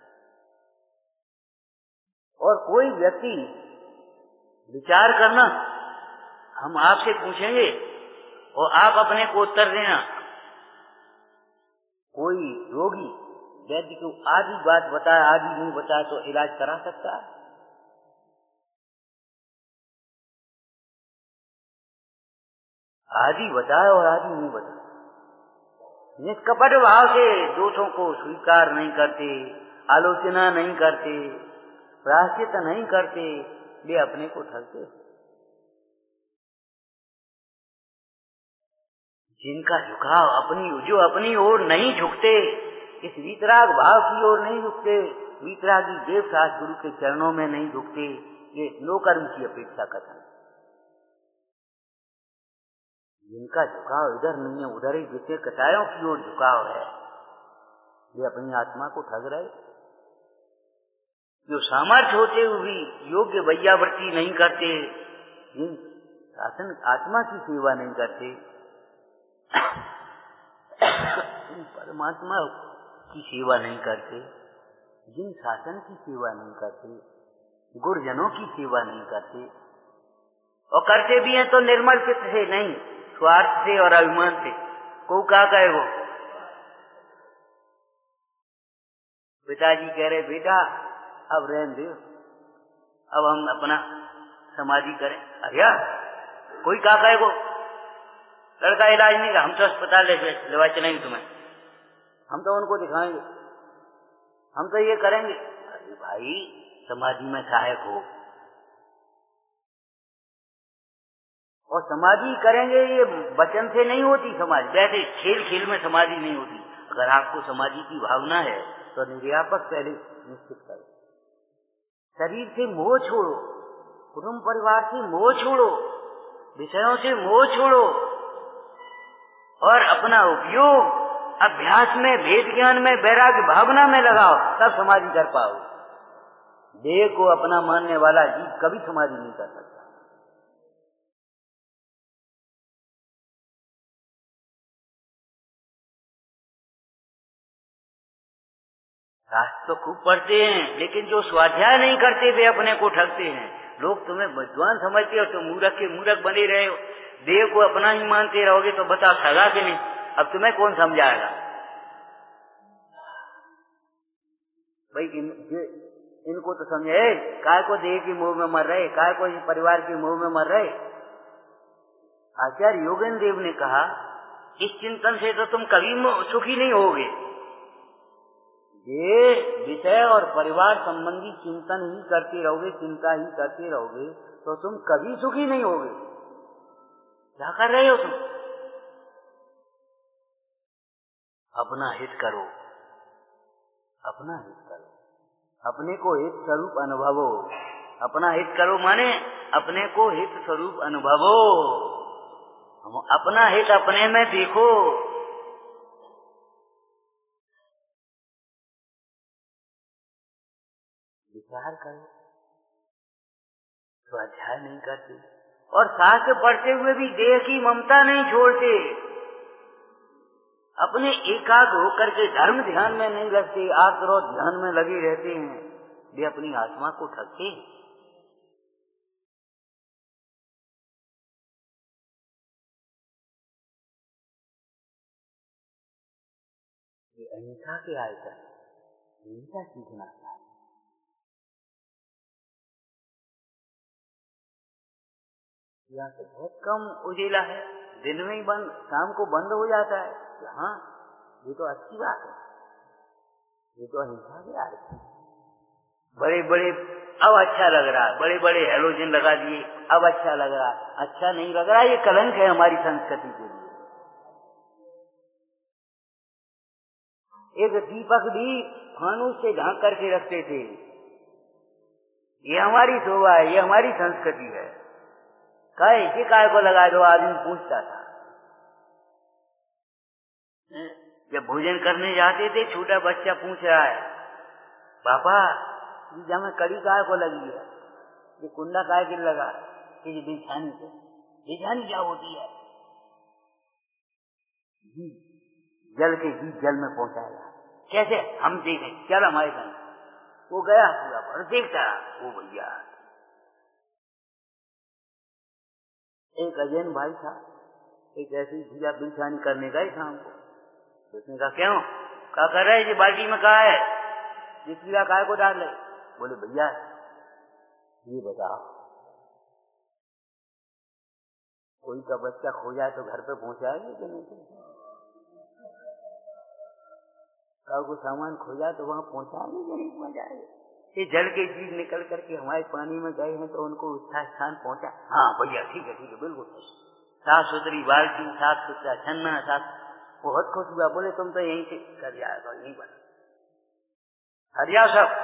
और कोई व्यक्ति विचार करना, हम आपसे पूछेंगे और आप अपने को उत्तर देना। कोई रोगी वैद्य को आधी बात बताए आधी नहीं बताए तो इलाज करा सकता है? आधी बताए और आधी नहीं बताए। निष्कपट भाव से दोषों को स्वीकार नहीं करते, आलोचना नहीं करते, प्रायश्चित नहीं करते, वे अपने को ठगते। जिनका झुकाव अपनी जो अपनी ओर नहीं झुकते, इस वीतराग भाव की ओर नहीं झुकते, वीतरागी देव सास गुरु के चरणों में नहीं झुकते, ये नौकर्म की अपेक्षा कथन। जिनका झुकाव इधर नहीं है उधर ही जिसके कटायों की ओर झुकाव है, वे अपनी आत्मा को ठग रहे। जो सामर्थ्य होते हुए भी योग्य वैयावृत्ति नहीं करते, जिन शासन आत्मा की सेवा नहीं करते, परमात्मा की सेवा नहीं करते, जिन शासन की सेवा नहीं करते, गुरुजनों की सेवा नहीं करते, और करते भी हैं तो निर्मल चित्त से नहीं, स्वार्थ से और अभिमान से। को क्या कहे वो पिताजी कह रहे बेटा अब रहने दो, अब हम अपना समाधि करें। अरे कोई क्या कहे वो लड़का इलाज नहीं का, हम तो अस्पताल ले लेवा चलेंगे तुम्हें, हम तो उनको दिखाएंगे, हम तो ये करेंगे। अरे भाई समाधि में सहायक हो, और समाधि करेंगे ये वचन से नहीं होती समाधि, वैसे खेल खेल में समाधि नहीं होती। अगर आपको समाधि की भावना है तो निर्व्यापक पहले निश्चित करो। शरीर से मोह छोड़ो, कुटुंब परिवार से मोह छोड़ो, विषयों से मोह छोड़ो, और अपना उपयोग अभ्यास में, भेद ज्ञान में, वैराग्य भावना में लगाओ, तब समाधि कर पाओ। देह को अपना मानने वाला जीव कभी समाधि नहीं कर सकता। शास्त्र तो खूब पढ़ते हैं, लेकिन जो स्वाध्याय नहीं करते वे अपने को ठगते हैं। लोग तुम्हें विद्वान समझते हो, तुम मूर्ख के मूर्ख बने रहे हो, देव को अपना ही मानते रहोगे तो बताओ ठगा कि नहीं? अब तुम्हें कौन समझाएगा भाई? इन, इनको तो समझे, काय को देह की मोह में मर रहे, काय को परिवार की मोह में मर रहे। आचार्य योगेंद्र देव ने कहा, इस चिंतन से तो तुम कभी सुखी नहीं होगे। ये विषय और परिवार संबंधी चिंतन ही करते रहोगे, चिंता ही करते रहोगे तो तुम कभी सुखी नहीं होगे। क्या कर रहे हो तुम? अपना हित करो, अपना हित करो, अपने को हित स्वरूप अनुभवो। अपना हित करो माने अपने को हित स्वरूप अनुभवो। अपना हित अपने में देखो। विचार करो। स्वाध्याय नहीं करते और शास्त्र पढ़ते हुए भी देह की ममता नहीं छोड़ते। अपने एकाग्र होकर के धर्म ध्यान में नहीं लगते, आक्रोश ध्यान में लगे रहते हैं। वे अपनी आत्मा को ठगते हैं। ये अहिंसा के आयतन, अहिंसा सीखना चाहिए। यहाँ तो बहुत कम उजेला है, दिन में ही बंद, शाम को बंद हो जाता है। हाँ, ये तो अच्छी बात है, ये तो अहिंसा के आयतन। बड़े बड़े अब अच्छा लग रहा है, बड़े बड़े हेलोजन लगा दिए, अब अच्छा लग रहा है। अच्छा नहीं लग रहा, ये कलंक है हमारी संस्कृति के लिए। एक दीपक भी फानूस से ढांक करके रखते थे। ये हमारी शोभा है, ये हमारी संस्कृति है। काय इसी काय को लगा दो, आदमी पूछता था। जब भोजन करने जाते थे, छोटा बच्चा पूछ रहा है, पापा ये में कड़ी काय को लगी है, ये कुंडा काय के लगा, ये बिछानी से। बिछानी क्या होती है? जी जल के जी जल में पहुंचाएगा। कैसे? हम देखें, चल हमारे संग। वो गया पूरा पर देखता, वो भैया एक अजैन भाई था, एक ऐसी भैया बिछानी करने गए था हमको। तो उसने कहा क्यों? क्या कर रहे हैं? बाल्टी में कहा है, ये कीड़ा काय को डाल रहे? बोले भैया ये बताओ, कोई का बच्चा खो जाए तो घर पे पहुंचाएंगे कि नहीं? को सामान खो जाए तो वहां पहुंचाएंगे कि नहीं पहुंचाएंगे? ये जल के जीव निकल करके हमारे पानी में गए हैं तो उनको उसका स्थान पहुंचा। हाँ भैया ठीक है, ठीक है, बिल्कुल साफ सुथरी बाल्टी, साफ सुथरा छन्ना, साफ। बहुत खुश हुआ, बोले तुम तो यहीं से कर जाएगा, यहीं बन हरिया सब।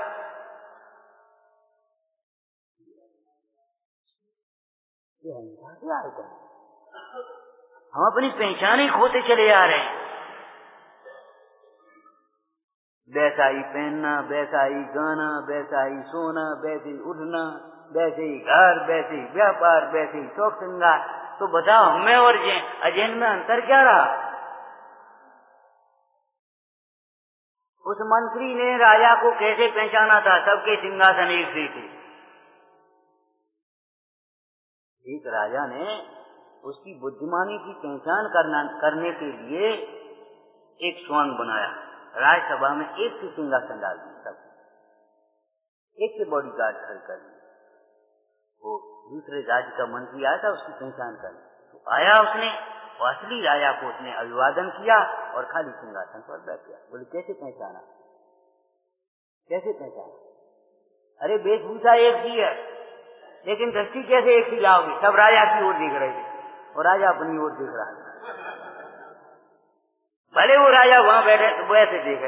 ये अहिंसा क्या है? हम अपनी पहचान ही खोते चले जा रहे हैं। वैसा ही पहनना, वैसा ही गाना, वैसा ही सोना, वैसे ही उठना, वैसे ही घर, वैसे ही व्यापार, वैसे ही शौक श्रृंगार। तो बताओ हमें और अजैन में अंतर क्या रहा? उस मंत्री ने राजा को कैसे पहचाना था? सबके सिंहासन एक से थे। एक राजा ने उसकी बुद्धिमानी की पहचान करना करने के लिए एक स्वांग बनाया। राज्यसभा में एक से सिंहासन डाल दी, सब एक से बॉडीगार्ड खड़े कर दिए। वो दूसरे राज्य का मंत्री आया था, उसकी पहचान करने तो आया उसने, असली राजा को उसने अभिवादन किया और खाली सिंहासन पर बैठ गया। बोले कैसे पहचाना? कैसे पहचाना? अरे वेशभूषा एक ही है, लेकिन दृष्टि कैसे एक ही लाओगे? सब राजा की ओर देख रहे थे और राजा अपनी ओर देख रहा था। भले वो राजा वहां बैठे तो वो ऐसे देखे।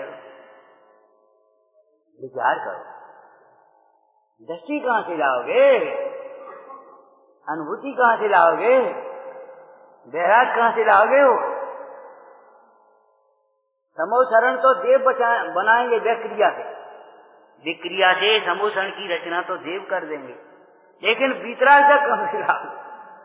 विचार करो, दृष्टि कहां से लाओगे? अनुभूति कहां से लाओगे? बैराग कहां से लाओगे? हो समोसरण तो देव बनाएंगे विक्रिया से, विक्रिया से समोसरण की रचना तो देव कर देंगे, लेकिन बीतराल तक कहां से लाओगे?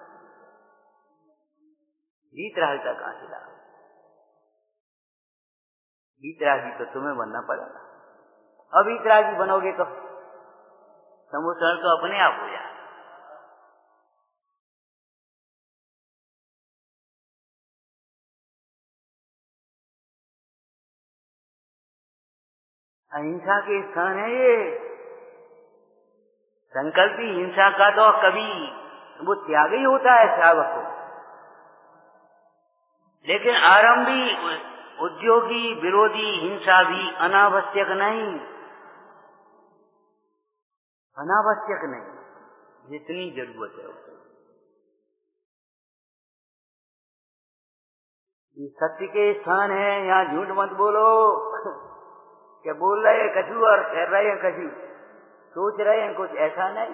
बीतराल तक कहां से लाओगे? बीतरागी तो तुम्हें बनना पड़ेगा। अब इतराजी बनोगे तो समुसरण तो अपने आप हो जाए। अहिंसा के स्थान है ये। संकल्पी हिंसा का तो कभी वो त्याग ही होता है श्रावक को, लेकिन आरंभी उद्योगी विरोधी हिंसा भी अनावश्यक नहीं, अनावश्यक नहीं, जितनी जरूरत है। ये सत्य के स्थान है, यहाँ झूठ मत बोलो। क्या बोल रहे हैं कछु और कह रहे हैं कछु, सोच रहे हैं कुछ, ऐसा नहीं।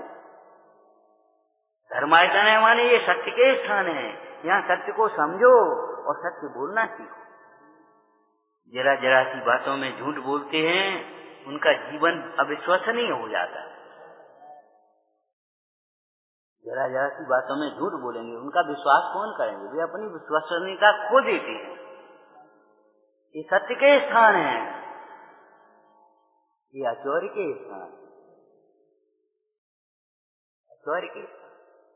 धर्मायतन है माने ये सत्य के स्थान है, यहाँ सत्य को समझो और सत्य बोलना सीखो। जरा जरा सी बातों में झूठ बोलते हैं, उनका जीवन अविश्वसनीय हो जाता है। जरा जरा सी बातों में झूठ बोलेंगे, उनका विश्वास कौन करेंगे? वे अपनी विश्वसनीयता खो देते हैं। ये सत्य के स्थान है, ये आचौर्य के स्थान, आचौर्य के स्थान।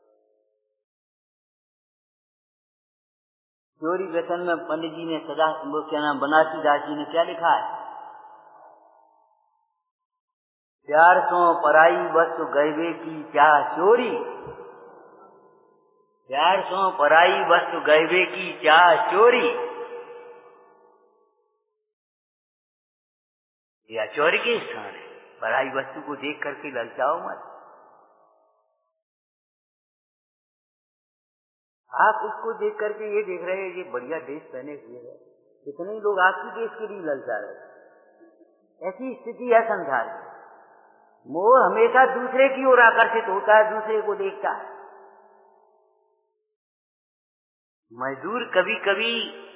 चोरी व्यसन में पंडित जी ने सदा क्या नाम बनारसी दास जी ने क्या लिखा है? प्यार सो पराई वस्तु गैबे की क्या चोरी, प्यार सो पराई वस्तु गैबे की क्या चोरी। यह चोरी के स्थान है। पराई वस्तु को देख करके ललचाओ मत। आप उसको देख करके ये देख रहे हैं ये बढ़िया ड्रेस पहने हुए है, कितने लोग आपकी देश के लिए ललचा रहे। ऐसी स्थिति है संसार की। मोह हमेशा दूसरे की ओर आकर्षित होता है, दूसरे को देखता है। मजदूर कभी कभी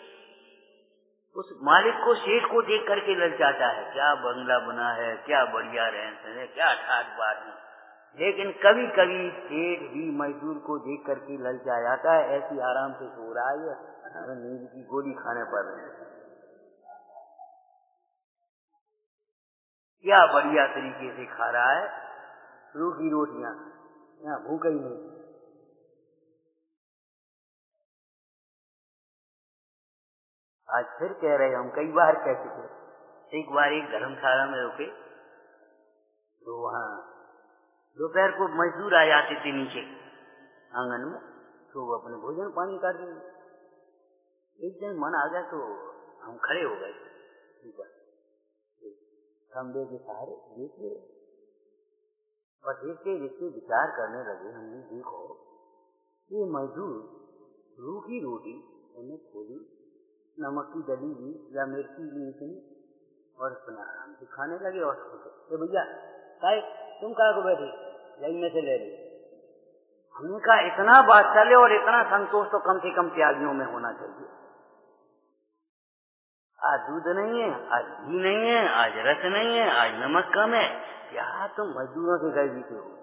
उस मालिक को, सेठ को देख करके ललचाता है, क्या बंगला बना है, क्या बढ़िया रहन सहन है, क्या ठाट बाट है। लेकिन कभी कभी सेठ भी मजदूर को देख करके ललचा जाता है, ऐसी आराम से सो रहा है, नींद की गोली खाने पर रहे, क्या बढ़िया तरीके से खा रहा है रूखी रोटियां, यहाँ भूख ही नहीं। आज फिर कह रहे हम, कई बार कह चुके। एक बार एक धर्मशाला में रुके तो वहाँ दोपहर को मजदूर आ जाते थे नीचे आंगन में, तो वो अपने भोजन पानी कर देंगे। एक दिन मन आ गया तो हम खड़े हो गए ऊपर खंबे के सहारे, देखिए और देखते देखते विचार करने लगे। हमने देखो ये मजदूर रूखी रोटी उन्हें खोली, नमक की डली हुई या मिर्ची भी इतनी, और अपना आराम से खाने लगे। और तो भैया काय तुम कहाँ को बैठे, जग में से ले ली। हमने कहा इतना वात्सल्य और इतना संतोष तो कम से कम त्यागियों में होना चाहिए। आज दूध नहीं है, आज घी नहीं है, आज रस नहीं है, आज नमक कम है, क्या तुम मजदूरों के घर जीते हो?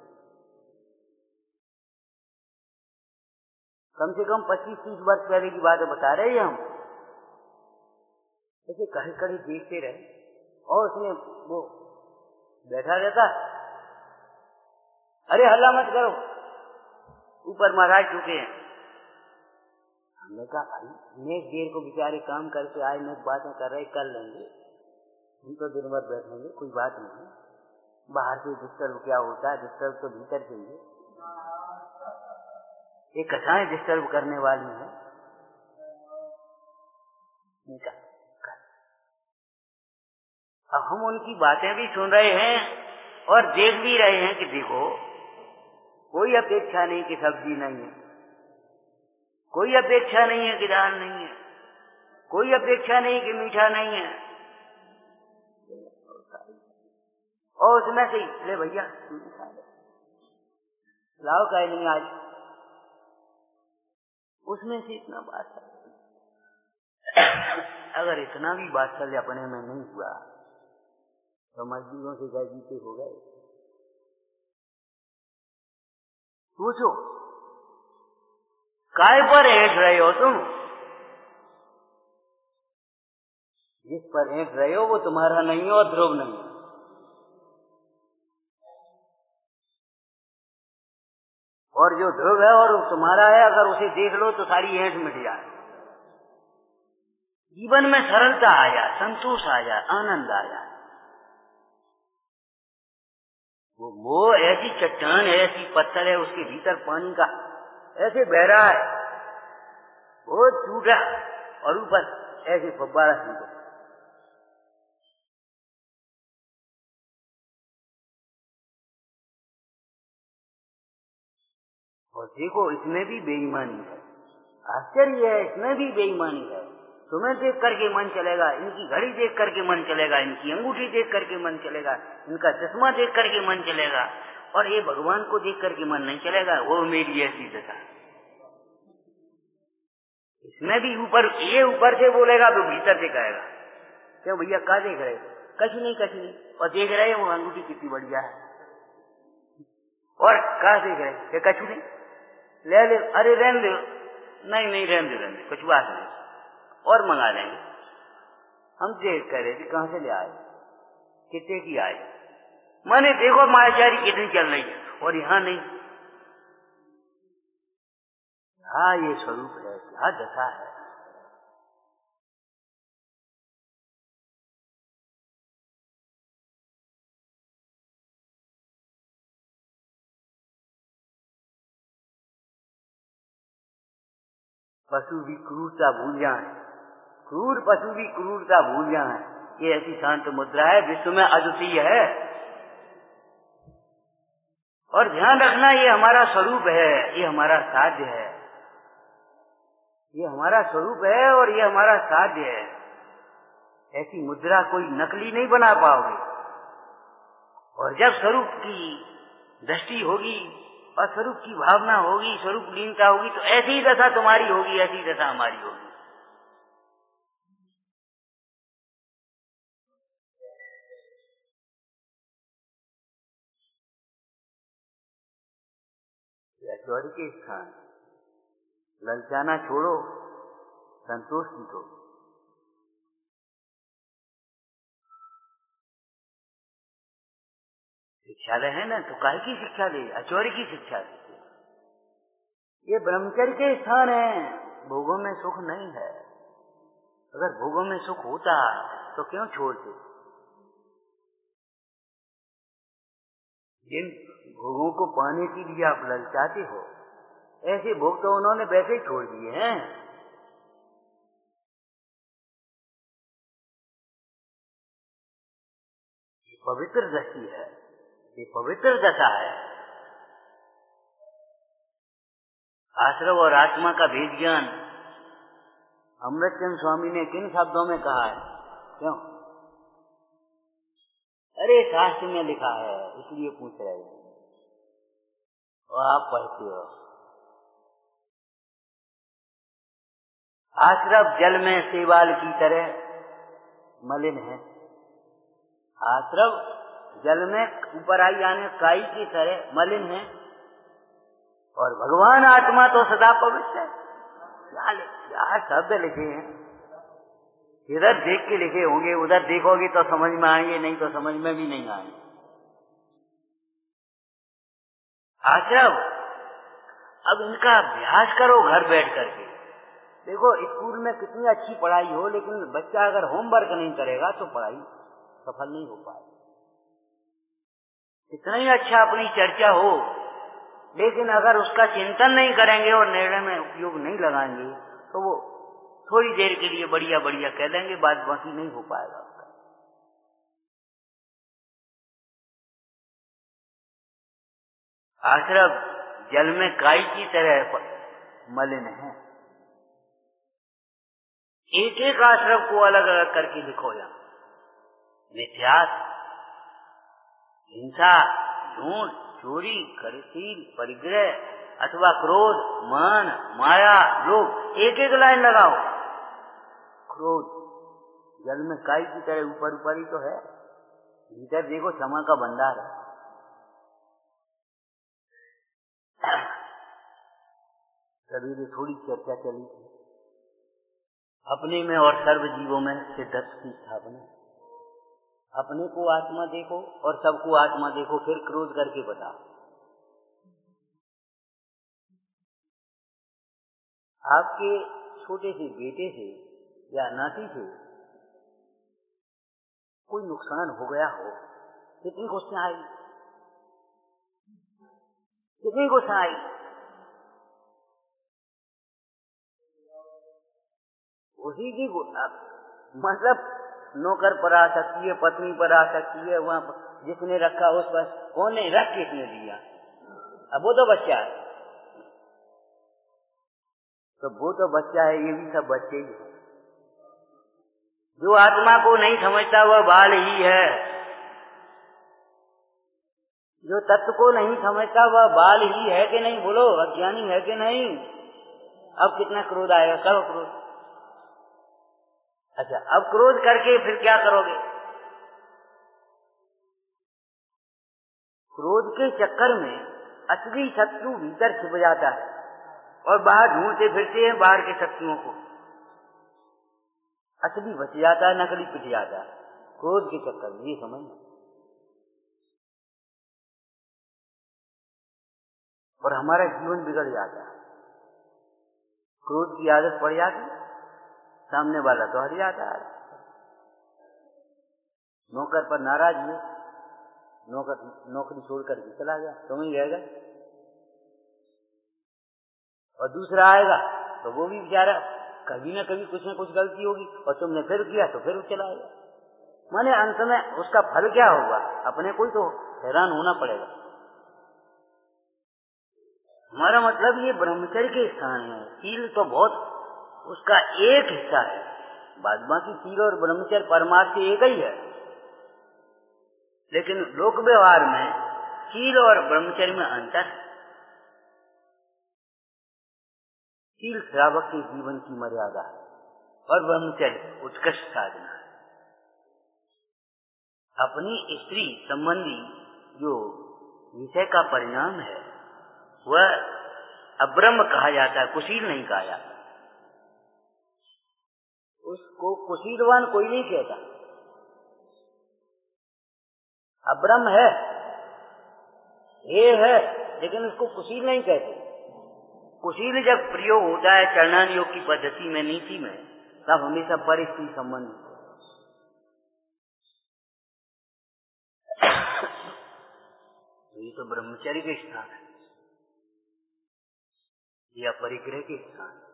कम से कम पच्चीस तीस वर्ष पहले की बातें बता रहे हैं हम। ऐसे कहीं कहीं देखते रहे और उसने वो बैठा रहता, अरे हल्ला मत करो, ऊपर महाराज चुके हैं। हमने कहा भाई नेक्स्ट देर को बेचारे काम करके आए, नेक्स्ट बातें कर रहे, कर लेंगे, हम तो दिन भर बैठेंगे, कोई बात नहीं। बाहर से डिस्टर्ब क्या होता है, डिस्टर्ब तो भीतर चाहिए। ये कथाएं डिस्टर्ब करने वाली है। अब हम उनकी बातें भी सुन रहे हैं और देख भी रहे हैं कि देखो कोई अपेक्षा नहीं कि सब्जी नहीं है, कोई अपेक्षा नहीं है कि दाल नहीं है, कोई अपेक्षा नहीं कि मीठा नहीं है, और उसमें से ले भैया लाओ का नहीं आज, उसमें से इतना बात है। अगर इतना भी वात्सल्य अपने में नहीं हुआ तो मजदूरों से क्या जीते हो गए? पूछो काय पर ऐंठ रहे हो तुम? जिस पर ऐंठ रहे हो वो तुम्हारा नहीं हो और ध्रुव नहीं है। और जो ध्रुव है और तुम्हारा है, अगर उसे देख लो तो सारी ऐंठ मिट जाए, जीवन में सरलता आ जाए, संतोष आ जाए, आनंद आ जाए। वो वो ऐसी चट्टान है, ऐसी पत्थर है, उसके भीतर पानी का ऐसे बह रहा है, वो टूटा और ऊपर ऐसे फव्वारा छूटा। और देखो इसमें भी बेईमानी है, आश्चर्य है, इसमें भी बेईमानी है। तुम्हें देख करके मन चलेगा, इनकी घड़ी देख करके मन चलेगा, इनकी अंगूठी देख करके मन चलेगा, इनका चश्मा देख करके मन चलेगा, और ये भगवान को देख करके मन नहीं चलेगा। वो मेरी ऐसी दशा। इसमें भी ऊपर, ये ऊपर से बोलेगा तो भीतर से कहेगा, क्यों भैया क्या देख रहे, कछ नहीं कछ नहीं, और देख रहे वो अंगूठी कितनी बढ़िया है, और क्या देख रहे, कछ नहीं, ले ले, अरे रहने दो, नहीं नहीं रहने दो, रहने दो, कुछ बात नहीं, और मंगा लेंगे। हम देख कर रहे थे कहां से ले आए, कितने की आए, माने देखो मायाचारी कितनी चल रही है, और यहाँ नहीं। हाँ ये स्वरूप है, क्या दशा है। पशु भी क्रूरता भूल जाए, क्रूर पशु भी क्रूरता भूल जाए, ये ऐसी शांत मुद्रा है, विश्व में अद्वितीय है। और ध्यान रखना, ये हमारा स्वरूप है, ये हमारा साध्य है, ये हमारा स्वरूप है और ये हमारा साध्य है। ऐसी मुद्रा कोई नकली नहीं बना पाओगे। और जब स्वरूप की दृष्टि होगी और स्वरूप की भावना होगी, स्वरूप लीनता होगी, तो ऐसी ही दशा तुम्हारी होगी, ऐसी दशा हमारी होगी। ऐश्वर्य के स्थान ललचाना छोड़ो, संतोष सीखो। शिक्षालय है ना, तो काहे की शिक्षा ले, ऐश्वर्य की शिक्षा ले। ये ब्रह्मचर्य के स्थान है, भोगों में सुख नहीं है। अगर भोगों में सुख होता तो क्यों छोड़ते। जिन भोगों को पाने के लिए आप ललचाते हो, ऐसे भोग तो उन्होंने वैसे ही छोड़ दिए हैं। ये पवित्र दृष्टि है, ये पवित्र दशा है। आश्रव और आत्मा का भेद ज्ञान अमृतचंद स्वामी ने किन शब्दों में कहा है, क्यों? अरे शास्त्र में लिखा है, इसलिए पूछ रहे हैं, और आप पढ़ते हो। आश्रव जल में शैवाल की तरह मलिन है। आश्रव जल में ऊपर आई आने काई की तरह मलिन है, और भगवान आत्मा तो सदा पवित्र है। क्या क्या शब्द लिखे हैं, इधर देख के लिखे होंगे, उधर देखोगे तो समझ में आएंगे, नहीं तो समझ में भी नहीं आएंगे। आश्रव, अब इनका अभ्यास करो घर बैठ करके। देखो स्कूल में कितनी अच्छी पढ़ाई हो, लेकिन बच्चा अगर होमवर्क नहीं करेगा तो पढ़ाई सफल नहीं हो पाएगी। कितना ही अच्छा अपनी चर्चा हो, लेकिन अगर उसका चिंतन नहीं करेंगे और निर्णय में उपयोग नहीं लगाएंगे, तो वो थोड़ी देर के लिए बढ़िया बढ़िया कह देंगे, बात बाकी नहीं हो पाएगा उसका। आश्रव जल में काई की तरह मलिन है। एक एक आश्रव को अलग अलग करके लिखो। यहाँ मिथ्यास, हिंसा, झूठ, चोरी, खरीसील, परिग्रह अथवा क्रोध, मान, माया, लोभ, एक एक लाइन लगाओ। क्रोध जल में काई की तरह ऊपर ऊपर ही तो है, भीतर देखो क्षमा का भंडार है। कभी भी थोड़ी चर्चा चली थी अपने में और सर्व जीवों में सिद्धत्व की स्थापना। अपने को आत्मा देखो और सबको आत्मा देखो, फिर क्रोध करके बताओ। आपके छोटे से बेटे से या नाती से कोई नुकसान हो गया हो, कितनी गुस्सा आई, कितनी गुस्सा आई। उसी की मतलब नौकर पर आ सकती है, पत्नी पर आ सकती है, वहां पर जिसने रखा उस पर, कौन ने रख किसने दिया, अब वो तो बच्चा है, तो वो तो बच्चा है, ये भी सब बच्चे ही है। जो आत्मा को नहीं समझता वह बाल ही है, जो तत्व को नहीं समझता वह बाल ही है कि नहीं, बोलो, अज्ञानी है कि नहीं। अब कितना क्रोध आएगा, करो क्रोध। अच्छा, अब क्रोध करके फिर क्या करोगे? क्रोध के चक्कर में असली शत्रु भीतर छिप जाता है और बाहर ढूंढते फिरते हैं बाहर के शत्रुओं को। असली बच जाता है, नकली पिट जाता है क्रोध के चक्कर में, ये समझना। और हमारा जीवन बिगड़ जाता है, क्रोध की आदत पड़ जाती, सामने वाला तो हट जाता है। नौकर पर नाराज हुए, नौकर नौकरी छोड़ करके चला गया, तुम ही रहेगा, और दूसरा आएगा तो वो भी बेचारा कभी ना कभी कुछ न कुछ गलती होगी, और तुमने फिर किया तो फिर चला आएगा। माने अंत में उसका फल क्या होगा, अपने को ही तो हैरान होना पड़ेगा। हमारा मतलब ये ब्रह्मचर्य के स्थान है, शील तो बहुत उसका एक हिस्सा है, बाद बाकी शील और ब्रह्मचर्य परमार्थ एक ही है। लेकिन लोक व्यवहार में शील और ब्रह्मचर्य में अंतर है। शील श्रावक के जीवन की मर्यादा है और ब्रह्मचर्य उत्कृष्ट साधना है। अपनी स्त्री संबंधी जो विषय का परिणाम है वह अब्रह्म कहा जाता है, कुशील नहीं कहा जाता। उसको कुशीलवान कोई नहीं कहता, अब्रह्म है, ये है, लेकिन उसको कुशील नहीं कहते। कुशील जब प्रयोग होता है चरणान योग की पद्धति में, नीति में, तब हमेशा परिस्थिति संबंधित है। तो ये तो ब्रह्मचर्य के स्थान है या परिग्रह के स्थान है।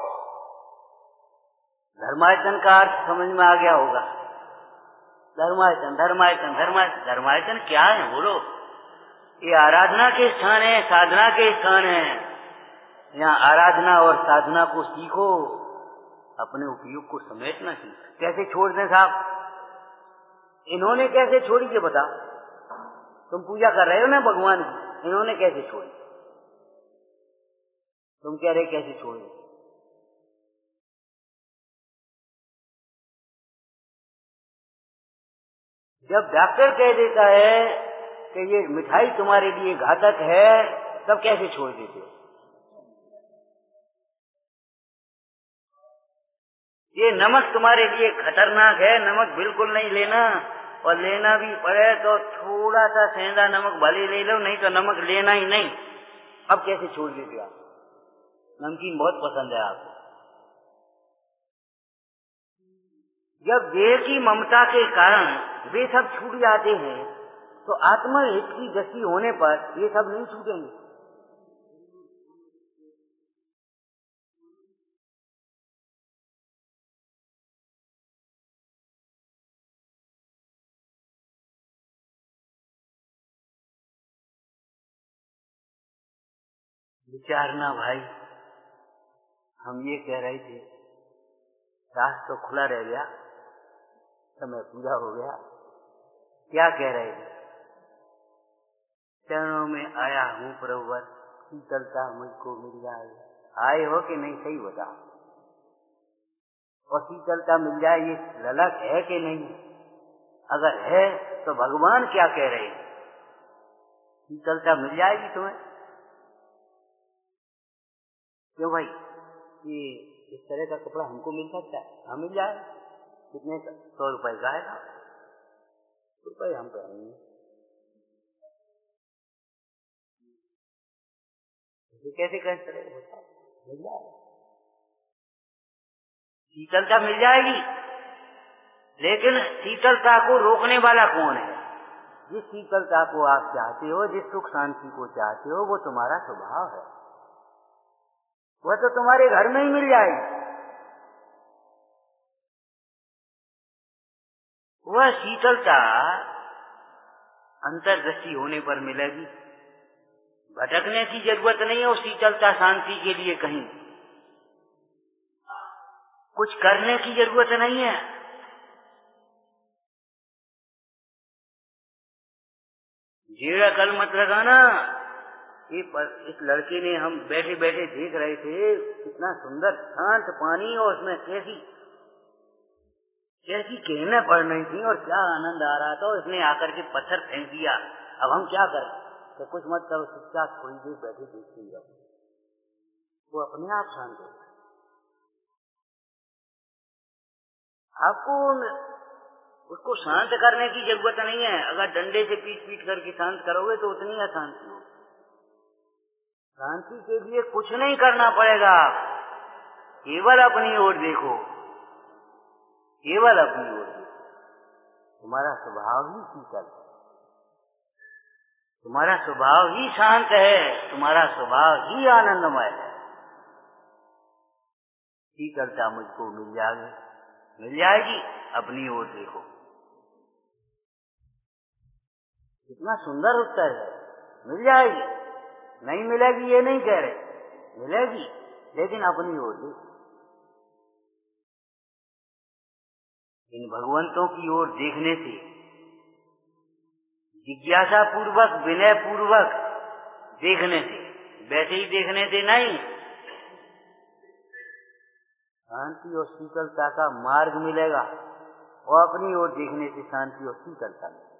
धर्मायतन का अर्थ समझ में आ गया होगा। धर्मायतन धर्मायतन धर्मायतन धर्मायतन क्या है, बोलो? ये आराधना के स्थान है, साधना के स्थान है। यहाँ आराधना और साधना को सीखो, अपने उपयोग को समेटना सीखो। कैसे छोड़ दें साहब? इन्होंने कैसे छोड़ी ये बताओ? तुम पूजा कर रहे हो ना भगवान की, इन्होंने कैसे छोड़ी? तुम कह रहे कैसे छोड़ दे? जब डॉक्टर कह देता है कि ये मिठाई तुम्हारे लिए घातक है, तब कैसे छोड़ देते हो? ये नमक तुम्हारे लिए खतरनाक है, नमक बिल्कुल नहीं लेना, और लेना भी पड़े तो थोड़ा सा सेंधा नमक भले ले लो, नहीं तो नमक लेना ही नहीं। अब कैसे छोड़ देते आप? नमकीन बहुत पसंद है आपको। जब देह की ममता के कारण वे सब छूट जाते हैं, तो आत्मा हित की दृष्टि होने पर ये सब नहीं छूटेंगे। विचारना भाई, हम ये कह रहे थे, रास्ता तो खुला रह गया, समय पूरा हो गया। क्या कह रहे थे? चरणों में आया हूँ प्रभुवर, शीतलता मुझको मिल जाए। आए हो कि नहीं, सही बताओ। और शीतलता मिल जाए ये ललक है कि नहीं? अगर है तो भगवान क्या कह रहे हैं? शीतलता मिल जाएगी तुम्हें? क्यों भाई, ये इस तरह का कपड़ा हमको मिल सकता है? हाँ मिल जाए। कितने? सौ रुपए का है, रुपये हम कहेंगे। कैसे कह सकते? मिल जाए। शीतलता मिल जाएगी, लेकिन शीतलता को रोकने वाला कौन है? जिस शीतलता को आप चाहते हो, जिस सुख शांति को चाहते हो, वो तुम्हारा स्वभाव है। वह तो तुम्हारे घर में ही मिल जाएगी। वह शीतलता अंतर्दृष्टि होने पर मिलेगी। भटकने की जरूरत नहीं है उस शीतलता शांति के लिए, कहीं कुछ करने की जरूरत नहीं है। जेड़ा कल मत लगाना। ये इस लड़के ने, हम बैठे बैठे देख रहे थे, कितना सुंदर शांत पानी और उसमें कैसी कैसी कहने पड़ रही थी और क्या आनंद आ रहा था। इसने आकर के पत्थर फेंक दिया। अब हम क्या करें? तो कुछ मत करो, चुपचाप थोड़ी देर बैठे देखते ही रहो, वो अपने आप शांत हो। आपको उसको शांत करने की जरूरत नहीं है। अगर डंडे से पीट पीट करके शांत करोगे तो उतनी अशांति हो। शांति के लिए कुछ नहीं करना पड़ेगा, केवल अपनी ओर देखो, केवल अपनी ओर देखो। तुम्हारा स्वभाव ही शीतल है, तुम्हारा स्वभाव ही शांत है, तुम्हारा स्वभाव ही आनंदमय है। शीतलता मुझको मिल जाएगी, मिल जाएगी, अपनी ओर देखो। कितना सुंदर उत्तर है। मिल जाएगी, नहीं मिलेगी ये नहीं कह रहे, मिलेगी, लेकिन अपनी ओर देखो। इन भगवंतों की ओर देखने से, जिज्ञासा पूर्वक, विनय पूर्वक देखने से, वैसे ही देखने से नहीं, शांति और शीतलता का मार्ग मिलेगा। और अपनी ओर देखने से शांति और शीतलता मिलेगी।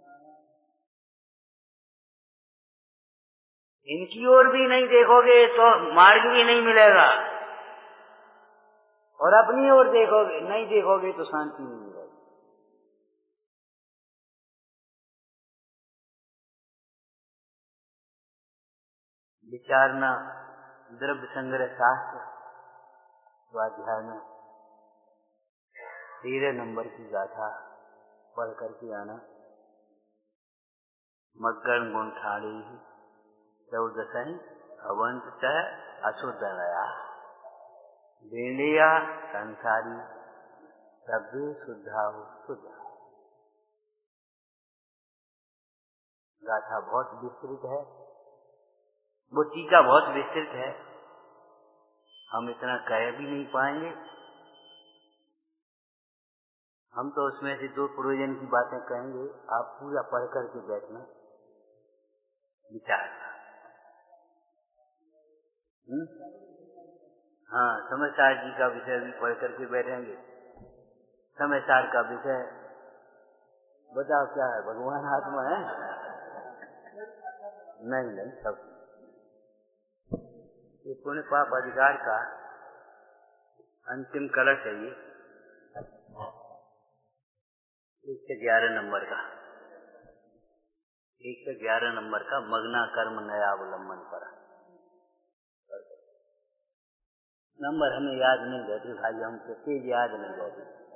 इनकी ओर भी नहीं देखोगे तो मार्ग भी नहीं मिलेगा, और अपनी ओर देखोगे नहीं देखोगे तो शांति नहीं मिलेगी। विचारना द्रव्य संग्रह शास्त्र स्वाध्याय में तेरह नंबर की गाथा पढ़ करके आना। मग्गन गुंठाड़ी चौदसई अवंत च अशुद्धया बेलिया संसारी सभ्य शुद्धा हो शुद्ध। गाथा बहुत विस्तृत है, वो टीका बहुत विस्तृत है, हम इतना कह भी नहीं पाएंगे। हम तो उसमें से दो प्रयोजन की बातें कहेंगे, आप पूरा पढ़ करके बैठना, विचार। हाँ, समझदार जी का विषय भी पढ़ करके बैठेंगे। समझदार का विषय बताओ क्या है? भगवान आत्मा है? नहीं नहीं, सब ये पुण्य पाप अधिकार का अंतिम कलश है। ये एक से ग्यारह नंबर का, एक से ग्यारह नंबर का मग्ना कर्म नयावलंबन पर नंबर हमें याद नहीं रहती भाई, हम तो तेज याद नहीं रहती।